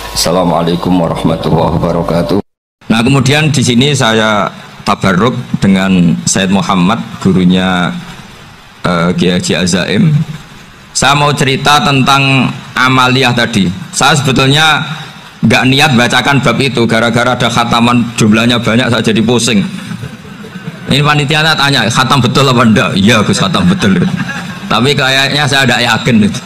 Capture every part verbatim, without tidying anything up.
Assalamualaikum warahmatullahi wabarakatuh. Nah, kemudian di sini saya tabarruk dengan Said Muhammad, gurunya uh, Kiai Haji Azaim. Saya mau cerita tentang amaliyah tadi. Saya sebetulnya nggak niat bacakan bab itu, gara-gara ada khataman jumlahnya banyak saya jadi pusing. Ini panitianya tanya, khatam betul apa enggak? Iya, Gus, khatam betul. Tapi kayaknya saya tidak yakin itu.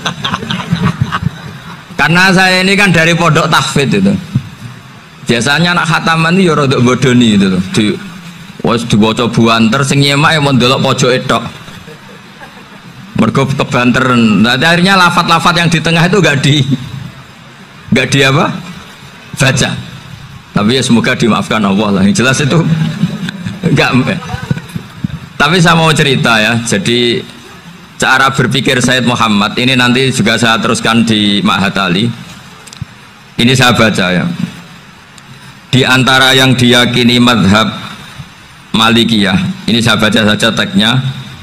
Karena saya ini kan dari pondok tahfidz itu. Biasanya anak khataman itu ya rada bodoni itu loh. Di wis diwaca buanter sing nyemak ya mendelok pojok tok. Mergo kebanteren. Nah, akhirnya lafat-lafat yang di tengah itu enggak di enggak di apa? Baca. Tapi ya semoga dimaafkan Allah lah. Yang jelas itu enggak. Tapi saya mau cerita ya. Jadi cara berpikir Said Muhammad ini nanti juga saya teruskan di Ma'had Ali. Ini saya baca ya. Di antara yang diyakini madhab Malikiyah, ini saya baca saja teksnya.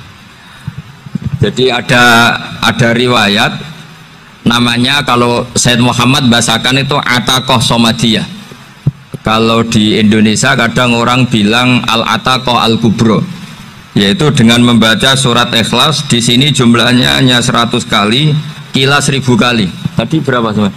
Jadi ada ada riwayat namanya, kalau Said Muhammad bahasakan itu Ataqah Somadiyah. Kalau di Indonesia kadang orang bilang Al-Ataqah Al-Kubro, yaitu dengan membaca surat Ikhlas. Di sini jumlahnya hanya seratus kali, kila seribu kali. Tadi berapa semua?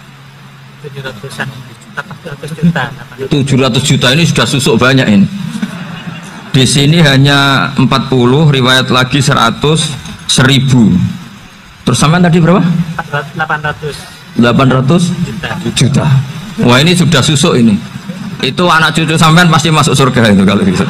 tujuh ratus juta. Ini sudah susuk banyak ini. Di sini hanya empat puluh, riwayat lagi seratus, seribu. Terus sampai tadi berapa? delapan ratus juta. Wah, ini sudah susuk ini. Itu anak cucu sampean pasti masuk surga itu kalau gitu.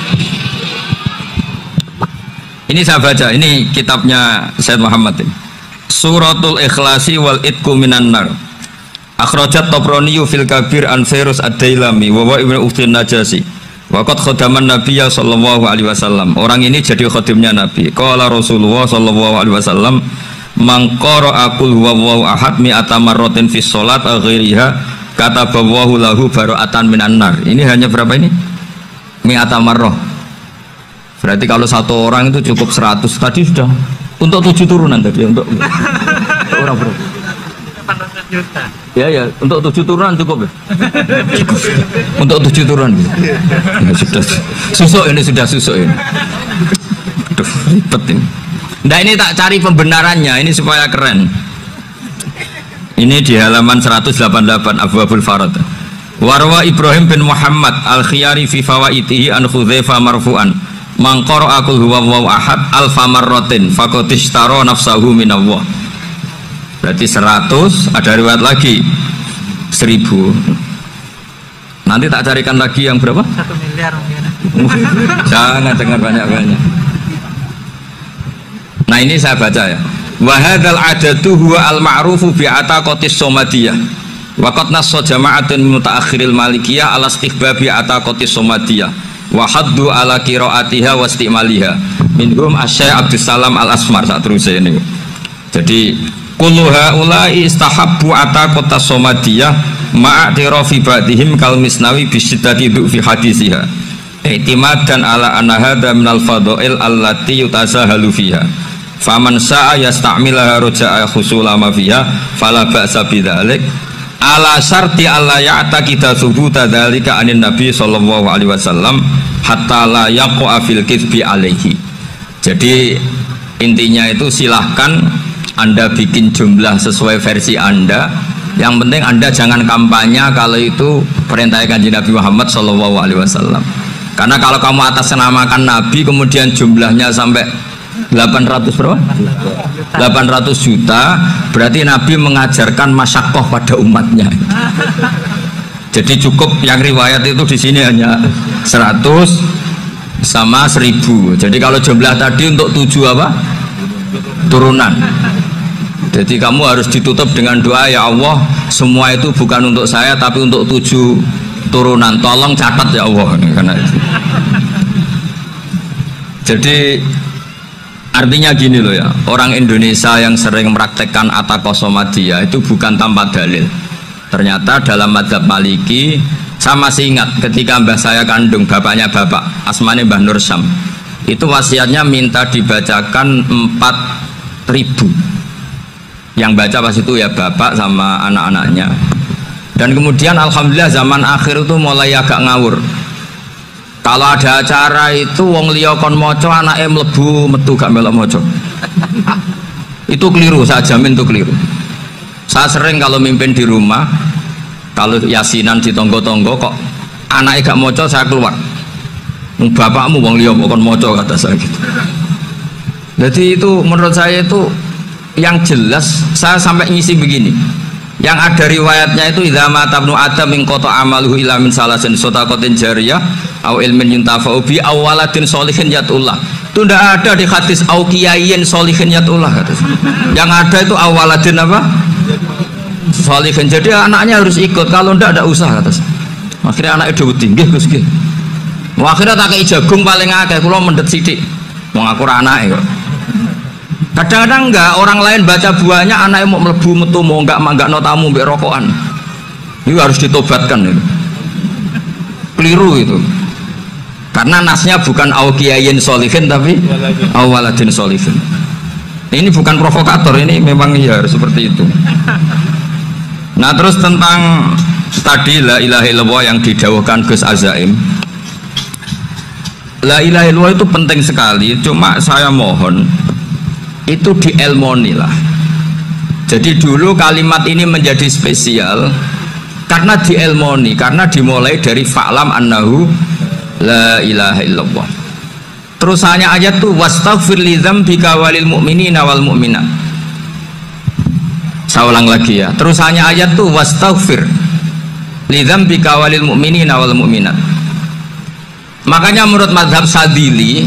Ini saya baca, ini kitabnya Said Muhammad ini. Suratul Ikhlasi wal Itqu minan nar. Akhrajat Tabrani fil Kabir an Fairuz ad-Dailami wa wa ibnu Uftin Najasi. Wa qad khadaman Nabiyya sallallahu alaihi wasallam. Orang ini jadi khadimnya Nabi. Qala Rasulullah sallallahu alaihi wasallam, "Man qara'a qul huwallahu ahad mi'ata marratin fi shalat ghairiha kataballahu lahu bara'atan minan nar." Ini hanya berapa ini? Mi'ata marrah. Berarti kalau satu orang itu cukup seratus. Tadi sudah untuk tujuh turunan tadi, untuk, untuk orang berapa? delapan ratus juta. Ya ya, untuk tujuh turunan cukup ya. Cukup. Untuk tujuh turunan. Ya, sudah susuk ini, sudah susuk ini. Aduh, ribet ini. Nah, ini tak cari pembenarannya ini supaya keren. Ini di halaman seratus delapan puluh delapan Abwabul Farad. Warwa Ibrahim bin Muhammad Al-Khiyari fi fawaitihi an Hudzaifah marfu'an. Man qara'a qul huwallahu ahad alfa marratin faqad ishtara nafsahu minallah. Berarti seratus, ada riwayat lagi seribu. Nanti tak carikan lagi yang berapa? Satu miliar mungkin. Jangan dengar banyak-banyak. Nah, ini saya baca ya. Wa hadzal adadu huwa al-ma'rufu bi ataqatis somadiyah. Wa qad nassa jama'atun mutaakhiril malikiyah ala istihbabi ataqatis somadiyah. Wa haddu ala qiraatiha wa istimaliha. Minhum Asy-Syaikh Abdus Salam Al-Asmar saat terus ini. Jadi kullu haula'i istahabbu ataqatas somadiyah ma'atirafi ba'dihim kal misnawi bisyiddati du fi hadisiha. I'timadan ala anna hadza minal fadha'il allati yutasahalu fiha. Faman sa'a yasta'milaha roja'a khusula ma fiha fala ba'sa bidzalik ala syarti alla ya'taqida thubuta dzalika anin nabi sallallahu alaihi wasallam hatta la yaqa fil kitsbi alaihi. Jadi intinya itu silahkan Anda bikin jumlah sesuai versi Anda. Yang penting Anda jangan kampanye kalau itu perintah Kanjeng Nabi Muhammad sallallahu alaihi wasallam. Karena kalau kamu atasnamakan Nabi kemudian jumlahnya sampai delapan ratus berapa? delapan ratus juta, berarti Nabi mengajarkan masyakoh pada umatnya. Jadi cukup yang riwayat itu di sini hanya seratus sama seribu. Jadi kalau jumlah tadi untuk tujuh apa? Turunan. Jadi kamu harus ditutup dengan doa, ya Allah, semua itu bukan untuk saya tapi untuk tujuh turunan. Tolong catat ya Allah. Karena itu. Jadi artinya gini loh ya, orang Indonesia yang sering mempraktekkan ataqah somadiyah itu bukan tanpa dalil. Ternyata dalam madzhab Maliki, saya masih ingat ketika mbah saya kandung, bapaknya bapak, asmane Mbah Nur Syam, itu wasiatnya minta dibacakan empat ribu. Yang baca pas itu ya bapak sama anak-anaknya. Dan kemudian alhamdulillah zaman akhir itu mulai agak ngawur. Kalau ada acara itu wong liya kon maca anake mlebu metu gak melok maca. Itu keliru, saya jamin itu keliru. Saya sering kalau mimpin di rumah, kalau yasinan di tonggo-tonggo kok anaknya gak maca, saya keluar. Bapakmu wong liya kon maca, kata saya gitu. Jadi itu menurut saya itu yang jelas. Saya sampai ngisi begini. Yang ada riwayatnya itu idza mata ibnu adam min qata amaluhu ila min salasin shadaqatin jariyah au ilmin yuntafa'u bi aw waladin sholihin yatullah. Itu tidak ada di hadis au kiyayin sholihin yatullah kata. Yang ada itu aw waladin apa? Sholihin. Jadi anaknya harus ikut, kalau tidak ada usah kata. Akhirnya anaknya dawuh nggih Gus nggih. Akhirnya tak kei jagung paling akeh, kula mendet sithik. Wong aku ora anake kok. Kadang-kadang enggak, orang lain baca buahnya anaknya mau melebu metu mau enggak manggak no tamu mbek rokokan. Itu harus ditobatkan itu. Keliru itu. Karena nasnya bukan au kiyayin sholihin tapi au waladin sholihin. Ini bukan provokator, ini memang ya harus seperti itu. Nah, terus tentang tadi la ilaha illallah yang didawuhkan Gus Azaim. La ilaha illallah itu penting sekali, cuma saya mohon itu dielmoni lah. Jadi dulu kalimat ini menjadi spesial karena dielmoni, karena dimulai dari fa'lam annahu la ilaha illallah. Terusannya ayat tuh wastaghfir li dzambika walil mu'minina wal mu'minat. Saya ulang lagi ya. Terusannya ayat tuh wastaghfir li dzambika walil mu'minina wal mu'minat. Makanya menurut mazhab Sadili,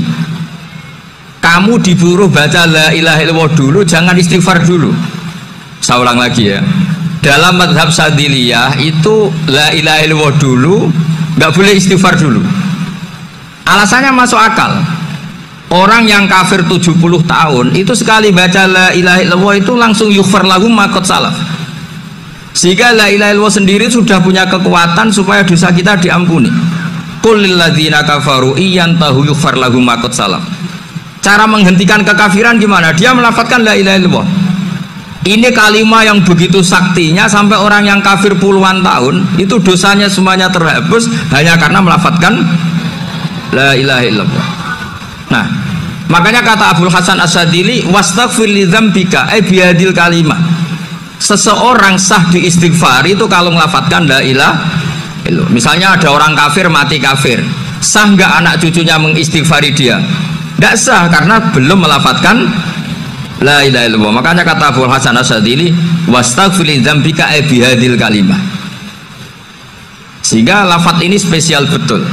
kamu diburu baca la ilaha illallah dulu, jangan istighfar dulu. Saya ulang lagi ya. Dalam mazhab Sadiliyah itu la ilaha illallah dulu, nggak boleh istighfar dulu. Alasannya masuk akal. Orang yang kafir tujuh puluh tahun itu sekali baca la ilaha illallah itu langsung yughfar lahum ma qad salaf. Sehingga la ilaha illallah sendiri sudah punya kekuatan supaya dosa kita diampuni. Qul lil ladzina kafaru iyantahu yughfar lahum ma qad salaf. Cara menghentikan kekafiran gimana? Dia melafadzkan la ilaha illallah. Ini kalimat yang begitu saktinya sampai orang yang kafir puluhan tahun itu dosanya semuanya terhapus hanya karena melafadzkan la ilaha illallah. Nah, makanya kata Abdul Hasan As-Sadili wastaghfir li dzambika ay bihadil kalimah. Seseorang sah diistighfar itu kalau melafadzkan la ilaha illallah. Misalnya ada orang kafir mati kafir, sah nggak anak cucunya mengistighfari dia? Tidak sah karena belum melafadzkan la ilaha illallah. Makanya kata Abu Hasan As-Sadili wastaghfir li dzambika ay bihadil kalimah. Sehingga lafadz ini spesial betul.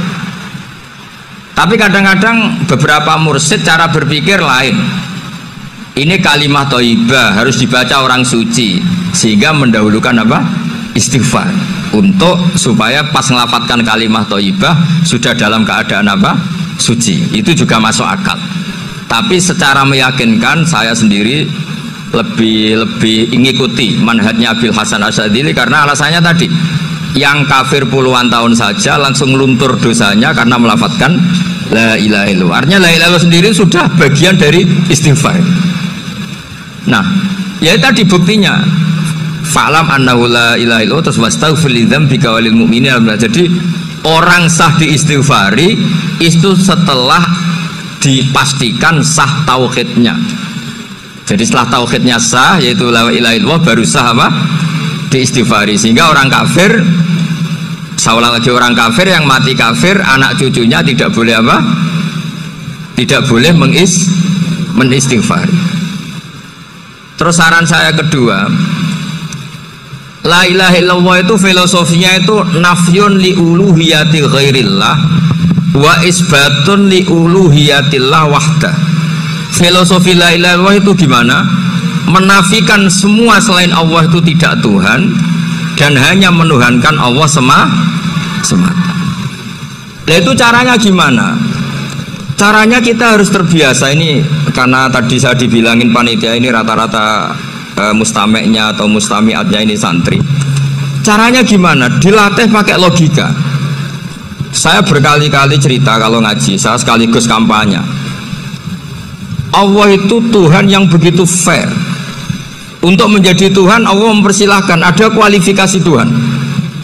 Tapi kadang-kadang beberapa mursyid cara berpikir lain. Ini kalimat thayyibah harus dibaca orang suci, sehingga mendahulukan apa? Istighfar. Untuk supaya pas melafadzkan kalimat thayyibah sudah dalam keadaan apa? Suci. Itu juga masuk akal. Tapi secara meyakinkan saya sendiri lebih lebih mengikuti manhajnya Abil Hasan As-Sadili karena alasannya tadi yang kafir puluhan tahun saja langsung luntur dosanya karena melafadzkan la ilaha illallah. Artinya la ilaha illallah sendiri sudah bagian dari istighfar. Nah, ya tadi buktinya fa'lam annahu la ilaha illallah terus wastaghfir li dzambika walil mu'minina. Jadi orang sah diistighfari itu setelah dipastikan sah tauhidnya. Jadi setelah tauhidnya sah yaitu la ilaha illallah baru sah apa? Diistighfari. Sehingga orang kafir, seolah lagi orang kafir yang mati kafir anak cucunya tidak boleh apa? Tidak boleh mengis menistighfari. Terus saran saya kedua, la ilaha illallah itu filosofinya itu nafyun li uluhiyati ghairillah wa isbatun li uluhiyatillah wahdah. Filosofi la ilaha illallah itu gimana? Menafikan semua selain Allah itu tidak Tuhan dan hanya menuhankan Allah sema semata. Nah, itu caranya gimana? Caranya kita harus terbiasa ini karena tadi saya dibilangin panitia ini rata-rata e, mustameknya atau mustamiatnya ini santri. Caranya gimana? Dilatih pakai logika. Saya berkali-kali cerita kalau ngaji, saya sekaligus kampanye. Allah itu Tuhan yang begitu fair. Untuk menjadi Tuhan Allah mempersilahkan, ada kualifikasi Tuhan.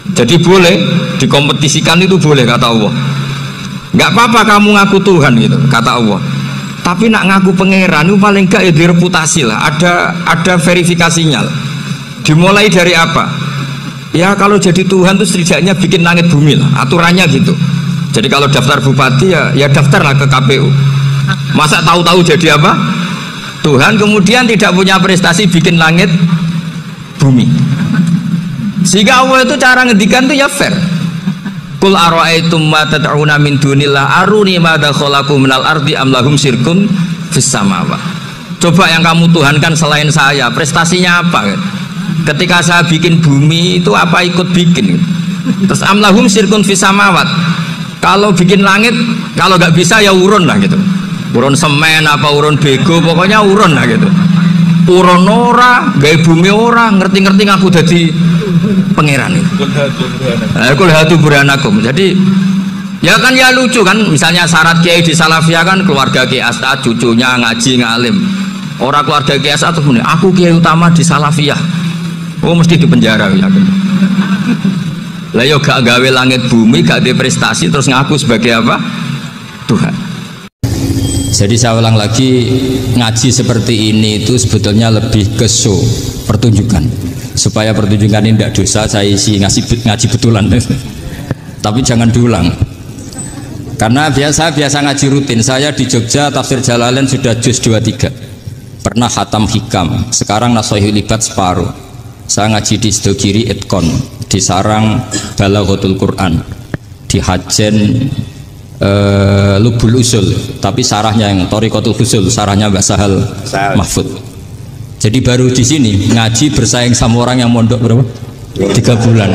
Jadi boleh dikompetisikan, itu boleh kata Allah. Nggak apa-apa kamu ngaku Tuhan gitu kata Allah. Tapi nak ngaku pangeran itu paling enggak ya direputasi lah. Ada ada verifikasinya lah. Dimulai dari apa? Ya kalau jadi Tuhan itu setidaknya bikin langit bumi lah. Aturannya gitu. Jadi kalau daftar bupati ya ya daftarlah ke K P U. Masa tahu-tahu jadi apa? Tuhan kemudian tidak punya prestasi bikin langit bumi. Sehingga Allah itu cara ngedikan itu ya fair. Qul ara'aitum ma tad'una min dunillah aruni madza khalaqu minal ardi am lahum syirkun fis samawat. Coba yang kamu tuhankan selain saya, prestasinya apa? Ketika saya bikin bumi itu apa ikut bikin? Terus am lahum syirkun fis samawat. Kalau bikin langit, kalau nggak bisa ya urun lah gitu. Urun semen apa urun bego, pokoknya urun lah gitu. Urun ora, gawe bumi ora, ngerti-ngerti ngaku jadi pangeran itu. Kul hatu burhanakum. Jadi ya kan ya lucu kan, misalnya syarat kiai di Salafiyah kan keluarga Kiai As'ad, cucunya ngaji ngalim. Orang keluarga Kiai As'ad tuh aku kiai utama di Salafiyah. Oh mesti dipenjara ya. Lah yo gak gawe langit bumi, gak ada prestasi terus ngaku sebagai apa? Tuhan. Jadi saya ulang lagi, ngaji seperti ini itu sebetulnya lebih ke show, pertunjukan. Supaya pertunjukan ini tidak dosa, saya isi ngasih ngaji betulan. Tapi jangan diulang. Karena biasa biasa ngaji rutin. Saya di Jogja tafsir Jalalain sudah juz dua puluh tiga. Pernah khatam hikam. Sekarang Nashihul Ibad separuh. Saya ngaji di Sidogiri Itkon, di Sarang Balaghatul Quran, di Hajen uh, Lubul Usul, tapi sarahnya yang Thariqatul Usul, sarahnya Mbah Sahal Mahfud. Jadi baru di sini ngaji bersaing sama orang yang mondok berapa? Tiga bulan.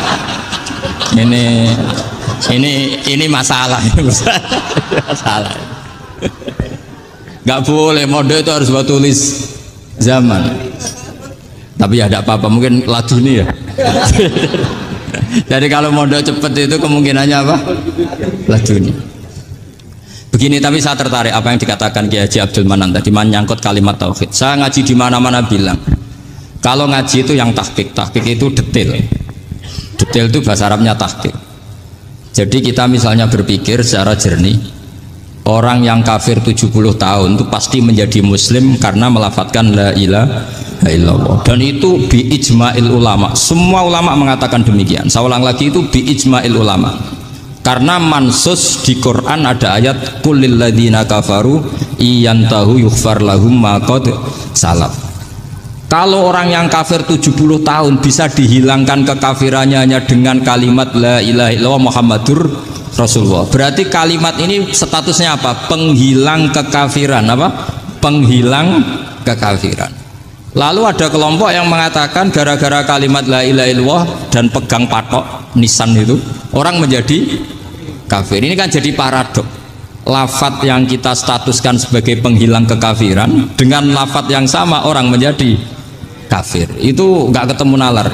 Ini ini ini masalah, masalah. Gak boleh mondok itu harus buat tulis zaman. Tapi ya tidak apa-apa, mungkin laduni ya. Jadi kalau mondok cepet itu kemungkinannya apa? Laduni. Begini, tapi saya tertarik apa yang dikatakan Kiai Haji Abdul Manan tadi menyangkut kalimat tauhid. Saya ngaji di mana-mana bilang, kalau ngaji itu yang tahqiq, tahqiq itu detail. Detail itu bahasa Arabnya tahqiq. Jadi kita misalnya berpikir secara jernih, orang yang kafir tujuh puluh tahun itu pasti menjadi muslim karena melafadzkan la ilaha illallah, dan itu bi ijma'il ulama. Semua ulama mengatakan demikian. Saya ulang lagi, itu bi ijma'il ulama. Karena mansus di Quran ada ayat qul lil ladzina kafaru iyantahu yughfar lahum ma qad salaf. Kalau orang yang kafir tujuh puluh tahun bisa dihilangkan kekafirannya hanya dengan kalimat la ilaha illallah Muhammadur Rasulullah. Berarti kalimat ini statusnya apa? Penghilang kekafiran, apa? Penghilang kekafiran. Lalu ada kelompok yang mengatakan gara-gara kalimat la ilaha illallah dan pegang patok nisan itu orang menjadi kafir. Ini kan jadi paradok. Lafat yang kita statuskan sebagai penghilang kekafiran dengan lafat yang sama orang menjadi kafir. Itu nggak ketemu nalar.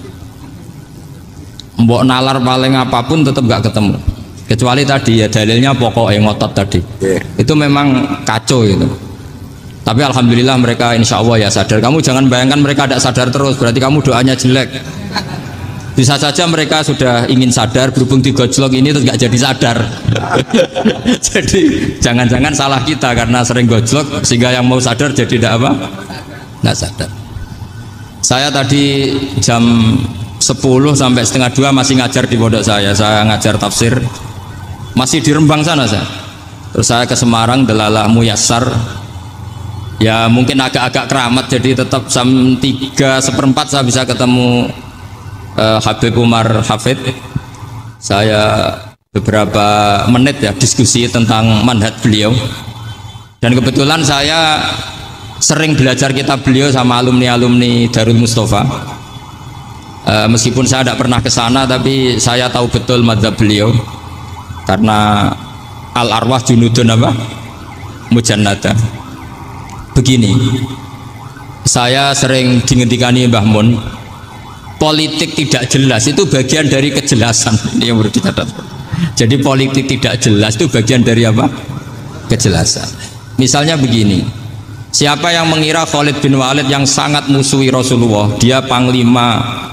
Mbok nalar paling apapun tetap nggak ketemu. Kecuali tadi ya dalilnya pokoknya ngotot tadi. Itu memang kacau itu. Tapi alhamdulillah mereka insya Allah ya sadar. Kamu jangan bayangkan mereka tidak sadar terus, berarti kamu doanya jelek. Bisa saja mereka sudah ingin sadar, berhubung digojlok ini terus nggak jadi sadar. Jadi jangan-jangan salah kita karena sering gojlok sehingga yang mau sadar jadi tidak apa? Nggak sadar. Saya tadi jam sepuluh sampai setengah dua masih ngajar di pondok saya. Saya ngajar tafsir masih di Rembang sana saya. Terus saya ke Semarang, Delalah Muyassar. Ya mungkin agak-agak keramat, jadi tetap jam tiga seperempat saya bisa ketemu uh, Habib Umar Hafid. Saya beberapa menit ya diskusi tentang manhaj beliau, dan kebetulan saya sering belajar kitab beliau sama alumni-alumni Darul Mustafa. Uh, meskipun saya tidak pernah ke sana, tapi saya tahu betul mazhab beliau karena al arwah junudun apa mujannada. Begini, saya sering dingendikani Mbah Mun, politik tidak jelas itu bagian dari kejelasan. Ini yang perlu dicatat. Jadi politik tidak jelas itu bagian dari apa? Kejelasan. Misalnya begini, siapa yang mengira Khalid bin Walid yang sangat musuhi Rasulullah, dia panglima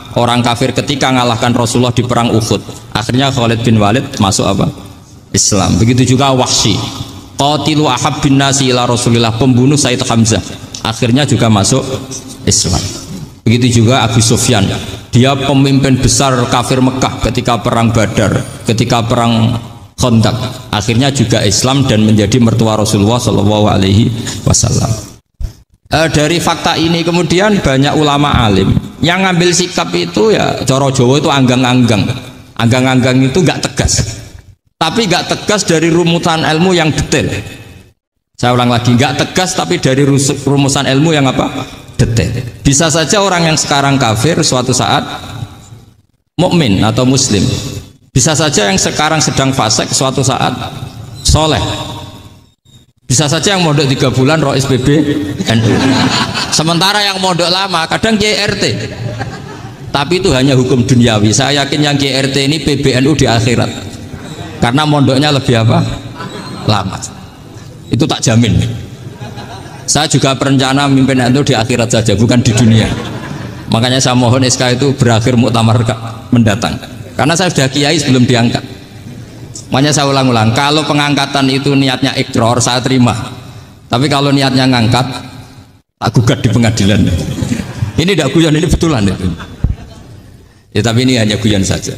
orang kafir ketika ngalahkan Rasulullah di perang Uhud. Akhirnya Khalid bin Walid masuk apa? Islam. Begitu juga Wahsy, qatilu ahabbin nasi ila Rasulillah, pembunuh Sayyid Hamzah, akhirnya juga masuk Islam. Begitu juga Abu Sufyan, dia pemimpin besar kafir Mekah ketika perang Badar, ketika perang Khandaq, akhirnya juga Islam dan menjadi mertua Rasulullah Shallallahu Alaihi Wasallam. E, dari fakta ini kemudian banyak ulama alim yang ngambil sikap itu ya coro Jawa itu anggang-anggang, anggang-anggang itu nggak tegas, tapi nggak tegas dari rumusan ilmu yang detail. Saya ulang lagi, nggak tegas tapi dari rumusan ilmu yang apa? Detail. Bisa saja orang yang sekarang kafir suatu saat mukmin atau muslim. Bisa saja yang sekarang sedang fasik suatu saat soleh. Bisa saja yang mondok tiga bulan rois B B N U. Sementara yang mondok lama kadang K R T. Tapi itu hanya hukum duniawi. Saya yakin yang K R T ini P B N U di akhirat. Karena mondoknya lebih apa? Lama. Itu tak jamin. Saya juga berencana memimpin N U di akhirat saja, bukan di dunia. Makanya saya mohon S K itu berakhir muktamar mendatang. Karena saya sudah kiai sebelum diangkat. Makanya saya ulang-ulang, kalau pengangkatan itu niatnya ikrar, saya terima. Tapi kalau niatnya ngangkat, tak gugat di pengadilan. Ini tidak guyon, ini betulan itu. Ya tapi ini hanya guyon saja.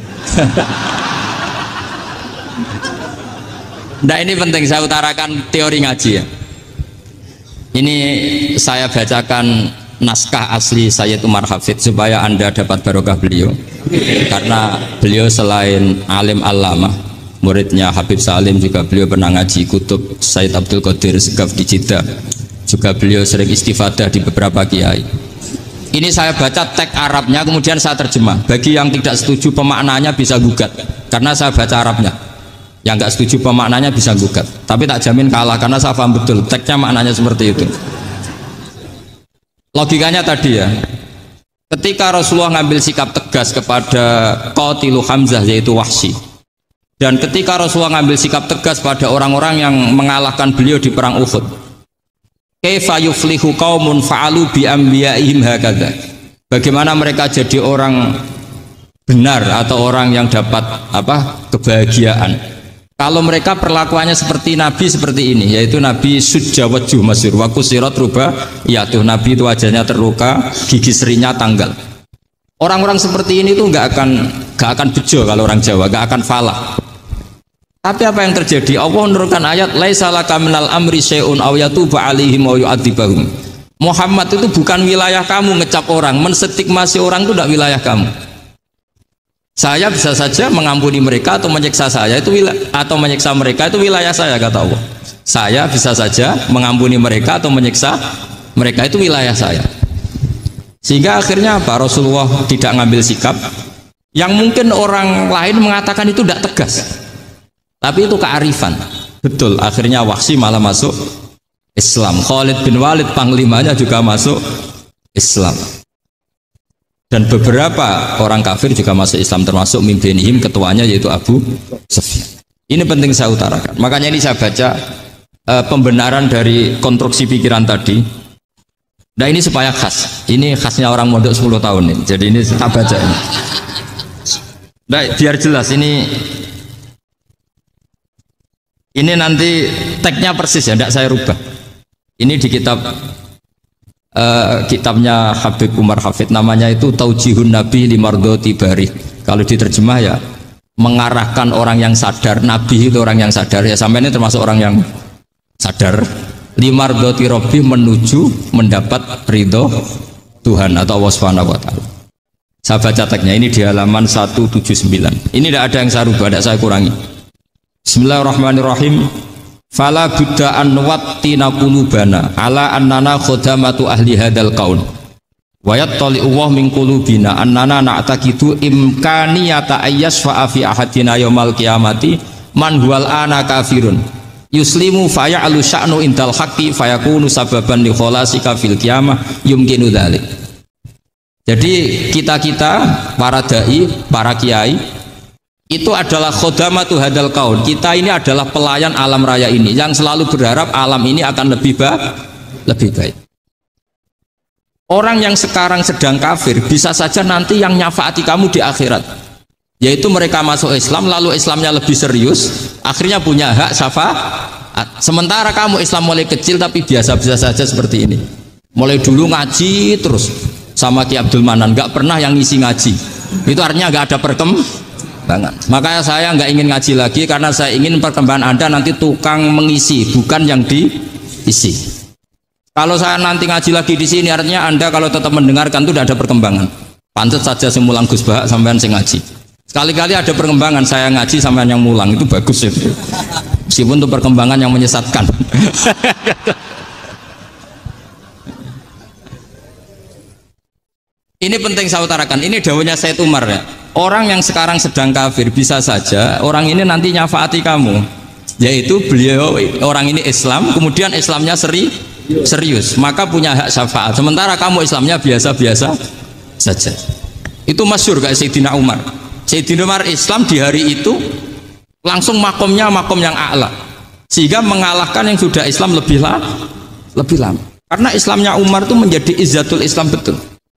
Nah ini penting saya utarakan teori ngaji ya. Ini saya bacakan naskah asli Sayyid Umar Hafid supaya anda dapat barokah beliau, karena beliau selain alim allamah, muridnya Habib Salim, juga beliau pernah ngaji kutub Sayyid Abdul Qadir Segaf di Jeddah, juga beliau sering istifadah di beberapa kiai. Ini saya baca teks Arabnya kemudian saya terjemah. Bagi yang tidak setuju pemaknanya bisa gugat, karena saya baca Arabnya. Yang nggak setuju pemaknanya bisa gugat, tapi tak jamin kalah karena saya paham betul teksnya maknanya seperti itu. Logikanya tadi ya, ketika Rasulullah ngambil sikap tegas kepada qatilu Hamzah yaitu Wahsy, dan ketika Rasulullah ngambil sikap tegas pada orang-orang yang mengalahkan beliau di perang Uhud, kaifa yuflihu qaumun fa'alu bi anbiya'ihim hakadha, bagaimana mereka jadi orang benar atau orang yang dapat apa kebahagiaan kalau mereka perlakuannya seperti Nabi seperti ini, yaitu Nabi sujja wajhu masyhur wa kusirat ruba, ya tuh Nabi itu wajahnya terluka, gigi serinya tanggal. Orang-orang seperti ini tuh nggak akan nggak akan bejo kalau orang Jawa, nggak akan falah. Tapi apa yang terjadi? Allah menurunkan ayat laisa laka minal amri syai'un aw yatuba alaihim aw yu'adzibahum. Muhammad itu bukan wilayah kamu ngecap orang, menstigmasi orang itu tidak wilayah kamu. Saya bisa saja mengampuni mereka atau menyiksa saya itu wilayah, atau menyiksa mereka itu wilayah saya, kata Allah. Saya bisa saja mengampuni mereka atau menyiksa mereka itu wilayah saya. Sehingga akhirnya apa? Rasulullah tidak ngambil sikap yang mungkin orang lain mengatakan itu tidak tegas, tapi itu kearifan. Betul, akhirnya Wahsy malah masuk Islam. Khalid bin Walid panglimanya juga masuk Islam. Dan beberapa orang kafir juga masuk Islam, termasuk mimpinihim, ketuanya yaitu Abu Sufyan. Ini penting saya utarakan. Makanya ini saya baca e, pembenaran dari konstruksi pikiran tadi. Nah ini supaya khas. Ini khasnya orang mondok sepuluh tahun ini. Jadi ini saya baca ini. Nah, biar jelas ini. Ini nanti teksnya persis ya, tidak saya rubah. Ini di kitab Uh, kitabnya Habib Umar Hafid, namanya itu Taujihun Nabi Limardoti Bari. Kalau diterjemah ya mengarahkan orang yang sadar. Nabi itu orang yang sadar ya, sampai ini termasuk orang yang sadar. Limardoti Robbi, menuju mendapat ridho Tuhan atau Allah Subhanahu wa Ta'ala. Saya baca teksnya ini di halaman seratus tujuh puluh sembilan. Ini tidak ada yang saya rubah, tidak saya kurangi. Bismillahirrahmanirrahim. Fala buddha an wattina qulubana ala annana khodamatu ahli hadal qaul wa yattali'u wa min qulubina annana na'taqidu imkaniyata ayyasfa'a fi ahadina yaumal qiyamati man huwal ana kafirun yuslimu faya'alu sya'nu indal haqqi fayakunu sababan li kholasika fil qiyamah yumkinu dzalik. Jadi kita-kita para dai, para kiai itu adalah khodamatu hadal kaun. Kita ini adalah pelayan alam raya ini yang selalu berharap alam ini akan lebih baik, lebih baik. Orang yang sekarang sedang kafir bisa saja nanti yang nyafaati kamu di akhirat, yaitu mereka masuk Islam lalu Islamnya lebih serius, akhirnya punya hak syafaat. Sementara kamu Islam mulai kecil tapi biasa-biasa saja seperti ini, mulai dulu ngaji terus sama Ki Abdul Manan, nggak pernah yang ngisi ngaji, itu artinya nggak ada perkembangan. Makanya saya nggak ingin ngaji lagi karena saya ingin perkembangan Anda nanti tukang mengisi, bukan yang diisi. Kalau saya nanti ngaji lagi di sini, artinya Anda kalau tetap mendengarkan itu tidak ada perkembangan. Pantas saja semulang Gus Bahak sampean sing ngaji. Sekali-kali ada perkembangan, saya ngaji sampean yang mulang, itu bagus itu. Meskipun itu perkembangan yang menyesatkan. Ini penting saya utarakan. Ini dawuhnya Said Umar ya. Orang yang sekarang sedang kafir bisa saja orang ini nanti nyafaati kamu. Yaitu beliau orang ini Islam, kemudian Islamnya seri serius, maka punya hak syafaat. Sementara kamu Islamnya biasa-biasa saja. Itu masyhur kayak Sayyidina Umar. Sayyidina Umar Islam di hari itu langsung makomnya makom yang a'la, sehingga mengalahkan yang sudah Islam lebih lama, lebih lama. Karena Islamnya Umar itu menjadi izzatul Islam betul.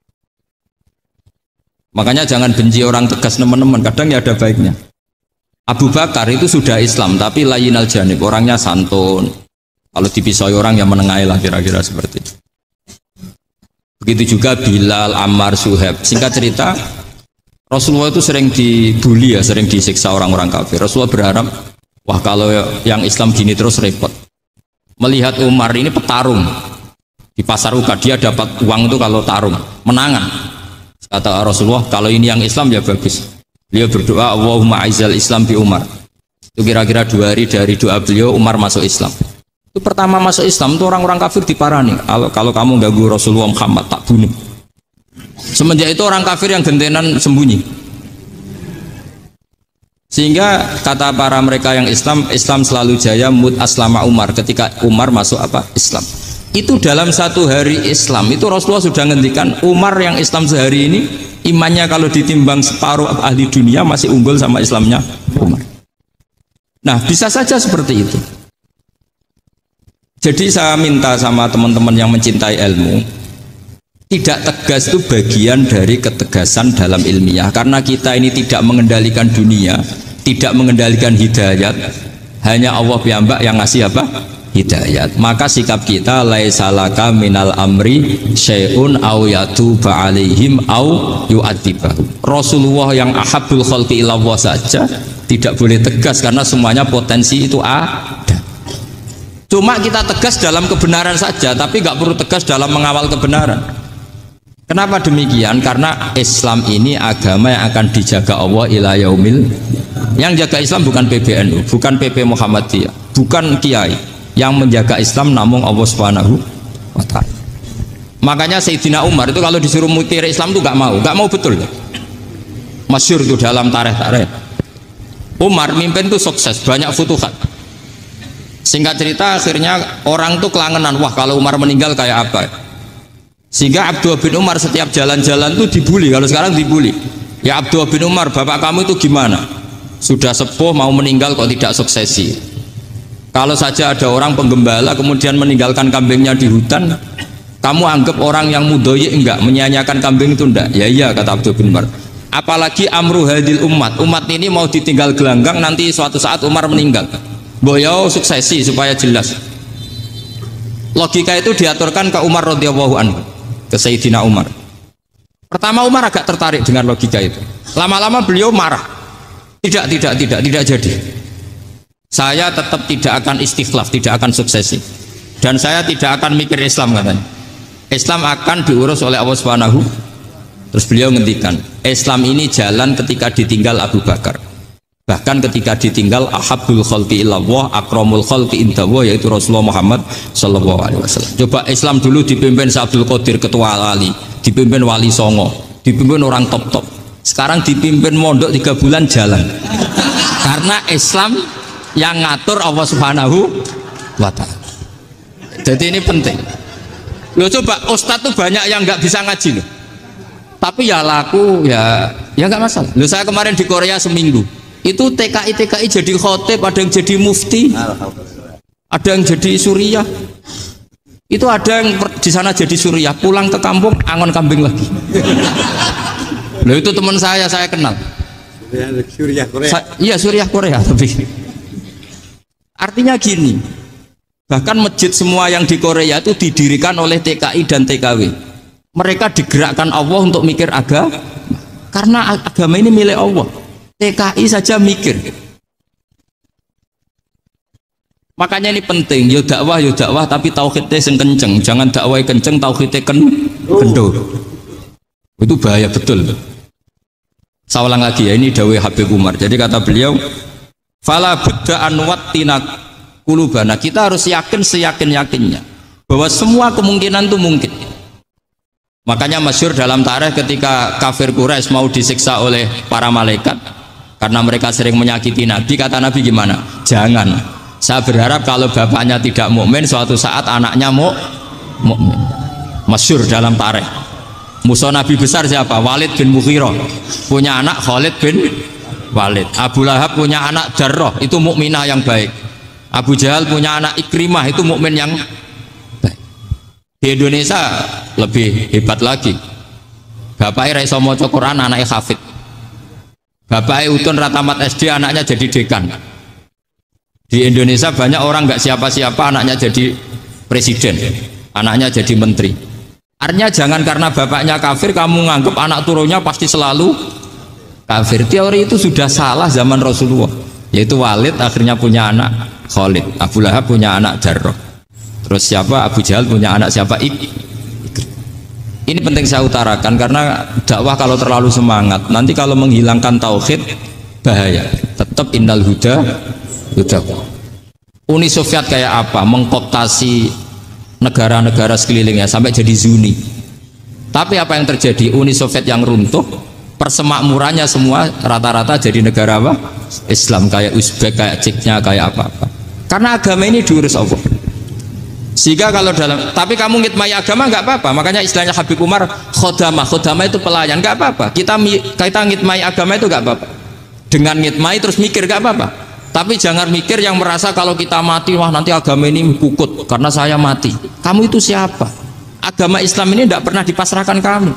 Makanya jangan benci orang tegas teman-teman, kadang ya ada baiknya. Abu Bakar itu sudah Islam tapi layinal janib, orangnya santun. Kalau dipisoi orang yang menengahi lah kira-kira seperti itu. Begitu juga Bilal, Ammar, Suhaib. Singkat cerita, Rasulullah itu sering dibully ya, sering disiksa orang-orang kafir. Rasulullah berharap, wah kalau yang Islam gini terus repot. Melihat Umar ini petarung di pasar Uka, dia dapat uang itu kalau tarung, menangan. Kata Rasulullah, kalau ini yang Islam ya bagus. Beliau berdoa, Allahumma aizal Islam bi Umar. Itu kira-kira dua hari dari doa beliau, Umar masuk Islam. Itu pertama masuk Islam itu orang-orang kafir diparani, kalau kalau kamu ganggu Rasulullah Muhammad tak bunuh. Semenjak itu orang kafir yang gentenan sembunyi. Sehingga kata para mereka yang Islam, Islam selalu jaya mut aslama Umar, ketika Umar masuk apa? Islam. Itu dalam satu hari Islam itu Rasulullah sudah ngendikan Umar yang Islam sehari ini imannya kalau ditimbang separuh ahli dunia masih unggul sama Islamnya Umar. Nah bisa saja seperti itu. Jadi saya minta sama teman-teman yang mencintai ilmu, tidak tegas itu bagian dari ketegasan dalam ilmiah. Karena kita ini tidak mengendalikan dunia, tidak mengendalikan hidayat, hanya Allah piyambak yang ngasih apa? Hidayat. Maka sikap kita laisa laka minal amri syai'un aw yatuba alaihim aw yu'adzibahum. Rasulullah yang ahabbul khalqi ilallah saja tidak boleh tegas karena semuanya potensi itu ada. Cuma kita tegas dalam kebenaran saja, tapi nggak perlu tegas dalam mengawal kebenaran. Kenapa demikian? Karena Islam ini agama yang akan dijaga Allah ila yaumil. Yang jaga Islam bukan P B N U, bukan P P Muhammadiyah, bukan kiai. Yang menjaga Islam namun Allah Subhanahu wa ta'ala. Makanya Sayyidina Umar itu kalau disuruh mutir Islam itu nggak mau, nggak mau betul. Masyhur itu dalam tarikh-tarikh. Umar mimpin itu sukses, banyak futuhat. Singkat cerita akhirnya orang tuh kelangenan, wah kalau Umar meninggal kayak apa. Sehingga Abdullah bin Umar setiap jalan-jalan tuh dibully. Kalau sekarang dibully, ya Abdullah bin Umar bapak kamu itu gimana, sudah sepuh mau meninggal kok tidak suksesi. Kalau saja ada orang penggembala kemudian meninggalkan kambingnya di hutan, kamu anggap orang yang mudoyik enggak, menyanyiakan kambing itu enggak? Ya iya kata Abdullah bin Umar. Apalagi amru hadil umat, umat ini mau ditinggal gelanggang nanti suatu saat Umar meninggal. Boyo suksesi supaya jelas. Logika itu diaturkan ke Umar radhiyallahu anhu, ke Sayyidina Umar. Pertama Umar agak tertarik dengan logika itu. Lama-lama beliau marah. Tidak, tidak, tidak, tidak jadi. Saya tetap tidak akan istikhlaf, tidak akan suksesi. Dan saya tidak akan mikir Islam katanya. Islam akan diurus oleh Allah Subhanahu. Terus beliau ngendikan, Islam ini jalan ketika ditinggal Abu Bakar. Bahkan ketika ditinggal ahabbul khalqi ilallah akramul khalqi indallah, yaitu Rasulullah Muhammad sallallahu alaihi wasallam. Coba Islam dulu dipimpin Abdul Qadir ketua wali, dipimpin Wali Songo, dipimpin orang top-top. Sekarang dipimpin mondok tiga bulan jalan. Karena Islam yang ngatur Allah Subhanahu wa ta'ala. Jadi ini penting. Loh coba ustadz tuh banyak yang nggak bisa ngaji loh. Tapi ya laku ya ya nggak masalah. Loh saya kemarin di Korea seminggu. Itu T K I T K I jadi khotib, ada yang jadi mufti, ada yang jadi suriah. Itu ada yang di sana jadi Suriah, pulang ke kampung angon kambing lagi. Loh itu teman saya, saya kenal. Suriah Korea. Sa iya Suriah Korea tapi. Artinya gini, bahkan masjid semua yang di Korea itu didirikan oleh T K I dan T K W. Mereka digerakkan Allah untuk mikir agama, karena agama ini milik Allah. T K I saja mikir. Makanya ini penting, yo dakwah yo dakwah tapi tauhidnya sing kenceng, jangan dakwah kenceng tauhidnya ken kendor. Itu bahaya betul. Saya ulang lagi ya, ini dawuh Habib Umar. Jadi kata beliau, fala budda an wattina kulubana. Kita harus yakin seyakin-yakinnya bahwa semua kemungkinan itu mungkin. Makanya masyhur dalam tarikh ketika kafir Quraisy mau disiksa oleh para malaikat karena mereka sering menyakiti Nabi, kata Nabi gimana? Jangan. Saya berharap kalau bapaknya tidak mukmin, suatu saat anaknya mau mukmin. Masyhur dalam tarikh. Musuh Nabi besar siapa? Walid bin Mughirah. Punya anak Khalid bin Walid. Abu Lahab punya anak Jarrah, itu mukminah yang baik. Abu Jahal punya anak Ikrimah, itu mukmin yang baik. Di Indonesia lebih hebat lagi. Bapaknya raiso maca Quran, anaknya hafid. Bapaknya utun ratamat S D, anaknya jadi dekan. Di Indonesia banyak orang nggak siapa-siapa anaknya jadi presiden, anaknya jadi menteri. Artinya jangan karena bapaknya kafir kamu nganggap anak turunnya pasti selalu kafir. Teori itu sudah salah zaman Rasulullah. Yaitu Walid akhirnya punya anak Khalid, Abu Lahab punya anak Jarrah. Terus siapa? Abu Jahal punya anak siapa? Ik. Ini penting saya utarakan karena dakwah kalau terlalu semangat, nanti kalau menghilangkan tauhid bahaya. Tetap innal huda huda. Uni Soviet kayak apa? Mengkooptasi negara-negara sekelilingnya sampai jadi Zuni. Tapi apa yang terjadi? Uni Soviet yang runtuh, persemakmurannya semua rata-rata jadi negara apa? Islam, kayak Uzbek, kayak Ceknya, kayak apa-apa. Karena agama ini diurus Allah. Sehingga kalau dalam, tapi kamu ngitmai agama nggak apa-apa. Makanya istilahnya Habib Umar, khodamah, khodamah itu pelayan, nggak apa-apa. Kita kita ngitmai agama itu nggak apa-apa. Dengan ngitmai terus mikir nggak apa-apa. Tapi jangan mikir yang merasa kalau kita mati, wah nanti agama ini kukut karena saya mati. Kamu itu siapa? Agama Islam ini tidak pernah dipasrahkan kamu.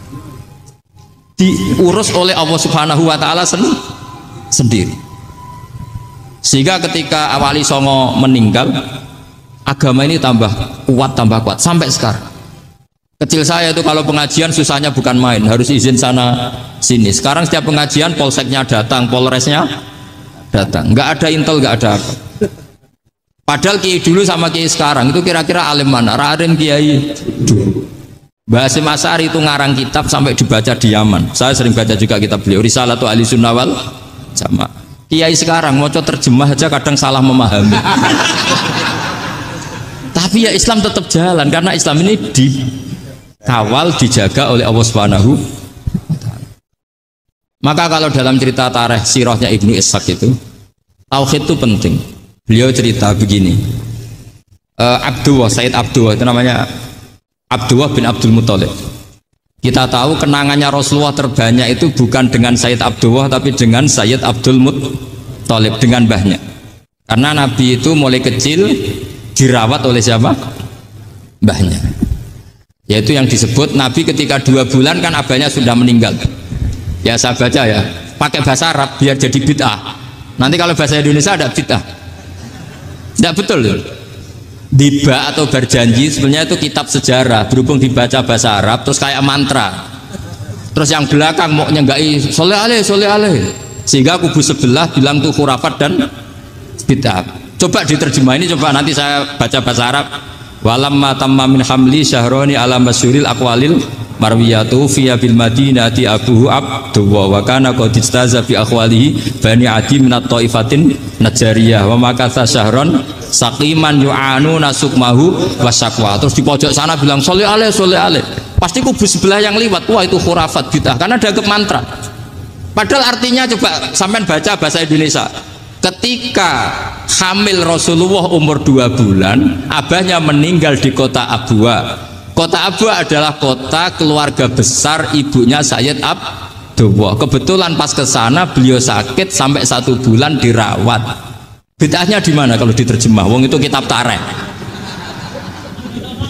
Diurus oleh Allah Subhanahu wa Ta'ala sendiri. Sehingga ketika Wali Songo meninggal, agama ini tambah kuat, tambah kuat sampai sekarang. Kecil saya itu kalau pengajian susahnya bukan main, harus izin sana sini. Sekarang setiap pengajian polseknya datang, polresnya datang, nggak ada intel, nggak ada apa. Padahal kiai dulu sama kiai sekarang itu kira-kira alim mana? Raden kiai dulu. Mbah Hasyim Asy'ari itu ngarang kitab sampai dibaca di Yaman. Saya sering baca juga kitab beliau, Risalatu Ahli Sunnah wal Jamaah. Kiai sekarang mau terjemah aja kadang salah memahami. Tapi ya Islam tetap jalan karena Islam ini dikawal, dijaga oleh Allah Subhanahu. Maka kalau dalam cerita tarikh sirahnya Ibnu Ishaq itu, tauhid itu penting. Beliau cerita begini, uh, Abdullah, Sayyid Abdullah itu namanya Abdullah bin Abdul Muthalib. Kita tahu kenangannya Rasulullah terbanyak itu bukan dengan Sayyid Abdullah tapi dengan Sayyid Abdul Muthalib, dengan mbahnya. Karena Nabi itu mulai kecil dirawat oleh siapa? Mbahnya. Yaitu yang disebut Nabi ketika dua bulan kan abahnya sudah meninggal. Ya saya baca ya, pakai bahasa Arab biar jadi bid'ah. Nanti kalau bahasa Indonesia ada bid'ah. Tidak betul. Diba atau berjanji sebenarnya itu kitab sejarah, berhubung dibaca bahasa Arab terus kayak mantra. Terus yang belakang mau nyenggai soleh aleh soleh aleh, sehingga kubu sebelah bilang tuh khurafat dan bid'ah. Coba diterjemah ini, coba nanti saya baca bahasa Arab. Walamma tamma min hamli syahroni ala masyuril aqwalil marwiyatu fiya bil madinati abuhu Abdullah wa kana qad istaza fi akhwalihi bani adi min at-taifatin najariyah wa makatha syahron saqiman yu'anu nasukmahu wasaqwa. Terus di pojok sana bilang soleh aleh soleh aleh, pasti kubu sebelah yang liwat, wah itu khurafat bid'ah karena dianggap mantra. Padahal artinya coba sampean baca bahasa Indonesia. Ketika hamil Rasulullah umur dua bulan, abahnya meninggal di kota Abwa. Kota Abwa adalah kota keluarga besar ibunya Sayyid Abdullah. Kebetulan pas ke sana beliau sakit sampai satu bulan dirawat. Bid'ahnya di mana kalau diterjemah? Wong itu kitab tarikh.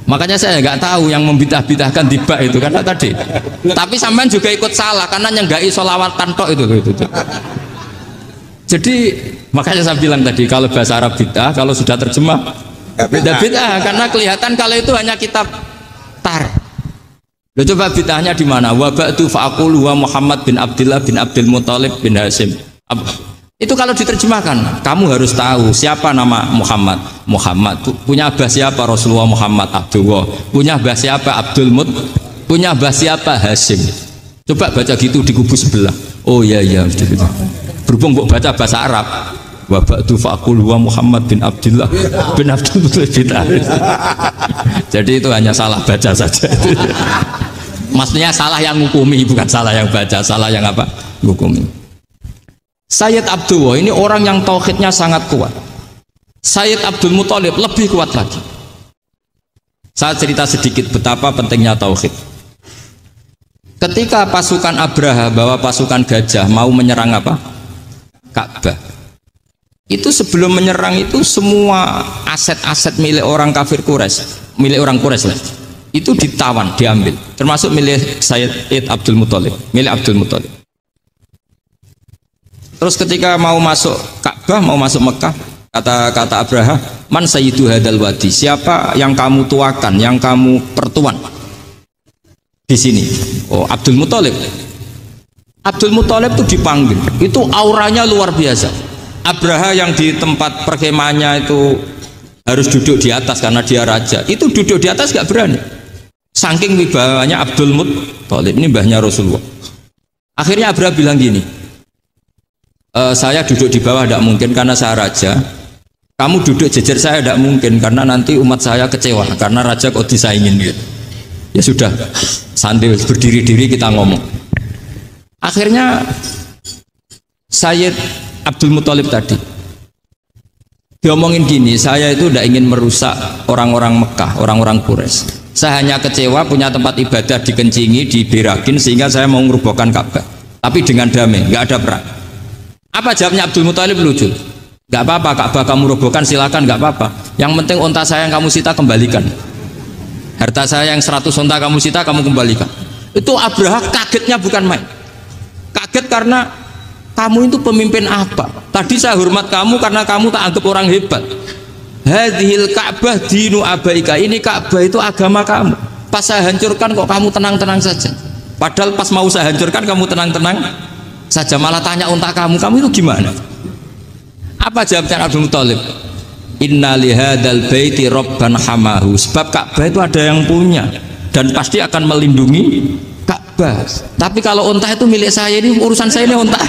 Makanya saya nggak tahu yang membitah-bitahkan di bak itu karena tadi. Tapi sampean juga ikut salah karena nyenggai sholawatan tok itu, itu, itu. Jadi makanya saya bilang tadi kalau bahasa Arab bid'ah, kalau sudah terjemah bid'ah bid'ah karena kelihatan kalau itu hanya kitab tar. Loh, coba bid'ahnya di mana? Wa ba'du fa'aqulu wa Muhammad bin Abdullah bin Abdul Muthalib bin Hasyim. Itu kalau diterjemahkan, kamu harus tahu siapa nama Muhammad. Muhammad punya abah siapa? Rasulullah Muhammad Abdullah. Punya abah siapa? Abdul Mut. Punya abah siapa? Hasyim. Coba baca gitu di kubu sebelah. Oh iya iya. Berhubung kok baca bahasa Arab. Wa ba'du fa'aqulu wa Muhammad bin Abdullah bin Abdul Muthalib bin Hasyim. Jadi itu hanya salah baca saja. Maksudnya salah yang hukumi, bukan salah yang baca, salah yang apa? Hukumi. Sayyid Abdullah ini orang yang tauhidnya sangat kuat. Sayyid Abdul Muthalib lebih kuat lagi. Saya cerita sedikit betapa pentingnya tauhid. Ketika pasukan Abraha bawa pasukan gajah mau menyerang apa? Ka'bah. Itu sebelum menyerang itu semua aset-aset milik orang kafir Quraisy, milik orang Quraisy lah. Itu ditawan, diambil, termasuk milik Sayyid Abdul Muthalib, milik Abdul Muthalib. Terus ketika mau masuk Ka'bah, mau masuk Mekah, kata kata Abraha, man sayyidu hadal wadi, siapa yang kamu tuakan, yang kamu pertuan di sini? Oh, Abdul Muthalib. Abdul Muthalib itu dipanggil, itu auranya luar biasa. Abraha yang di tempat perkemahannya itu harus duduk di atas karena dia raja, itu duduk di atas gak berani. Saking wibawanya Abdul Muthalib, ini mbahnya Rasulullah. Akhirnya Abraha bilang gini, E, saya duduk di bawah tidak mungkin karena saya raja. Kamu duduk jejer saya tidak mungkin karena nanti umat saya kecewa karena raja kok disaingin gitu. Ya sudah, santai berdiri-diri kita ngomong. Akhirnya Sayyid Abdul Muthalib tadi diomongin gini, saya itu tidak ingin merusak orang-orang Mekah, orang-orang Quraisy. Saya hanya kecewa punya tempat ibadah dikencingi, diberakin sehingga saya mau merubuhkan Ka'bah. Tapi dengan damai, nggak ada perang. Apa jawabnya Abdul Muthalib? Lucu. Gak apa-apa Ka'bah kamu robohkan, silakan, gak apa-apa. Yang penting unta saya yang kamu sita kembalikan. Harta saya yang seratus unta kamu sita kamu kembalikan. Itu Abraha kagetnya bukan main. Kaget karena kamu itu pemimpin apa? Tadi saya hormat kamu karena kamu tak anggap orang hebat. Hadhil Ka'bah dinu abaika, ini Ka'bah itu agama kamu. Pas saya hancurkan kok kamu tenang-tenang saja. Padahal pas mau saya hancurkan kamu tenang-tenang saja, malah tanya unta kamu, kamu itu gimana? Apa jawabnya Abdul Muthalib? Inna lihadal baiti robban hamahu, sebab Ka'bah itu ada yang punya dan pasti akan melindungi Ka'bah. Tapi kalau unta itu milik saya, ini urusan saya, ini unta.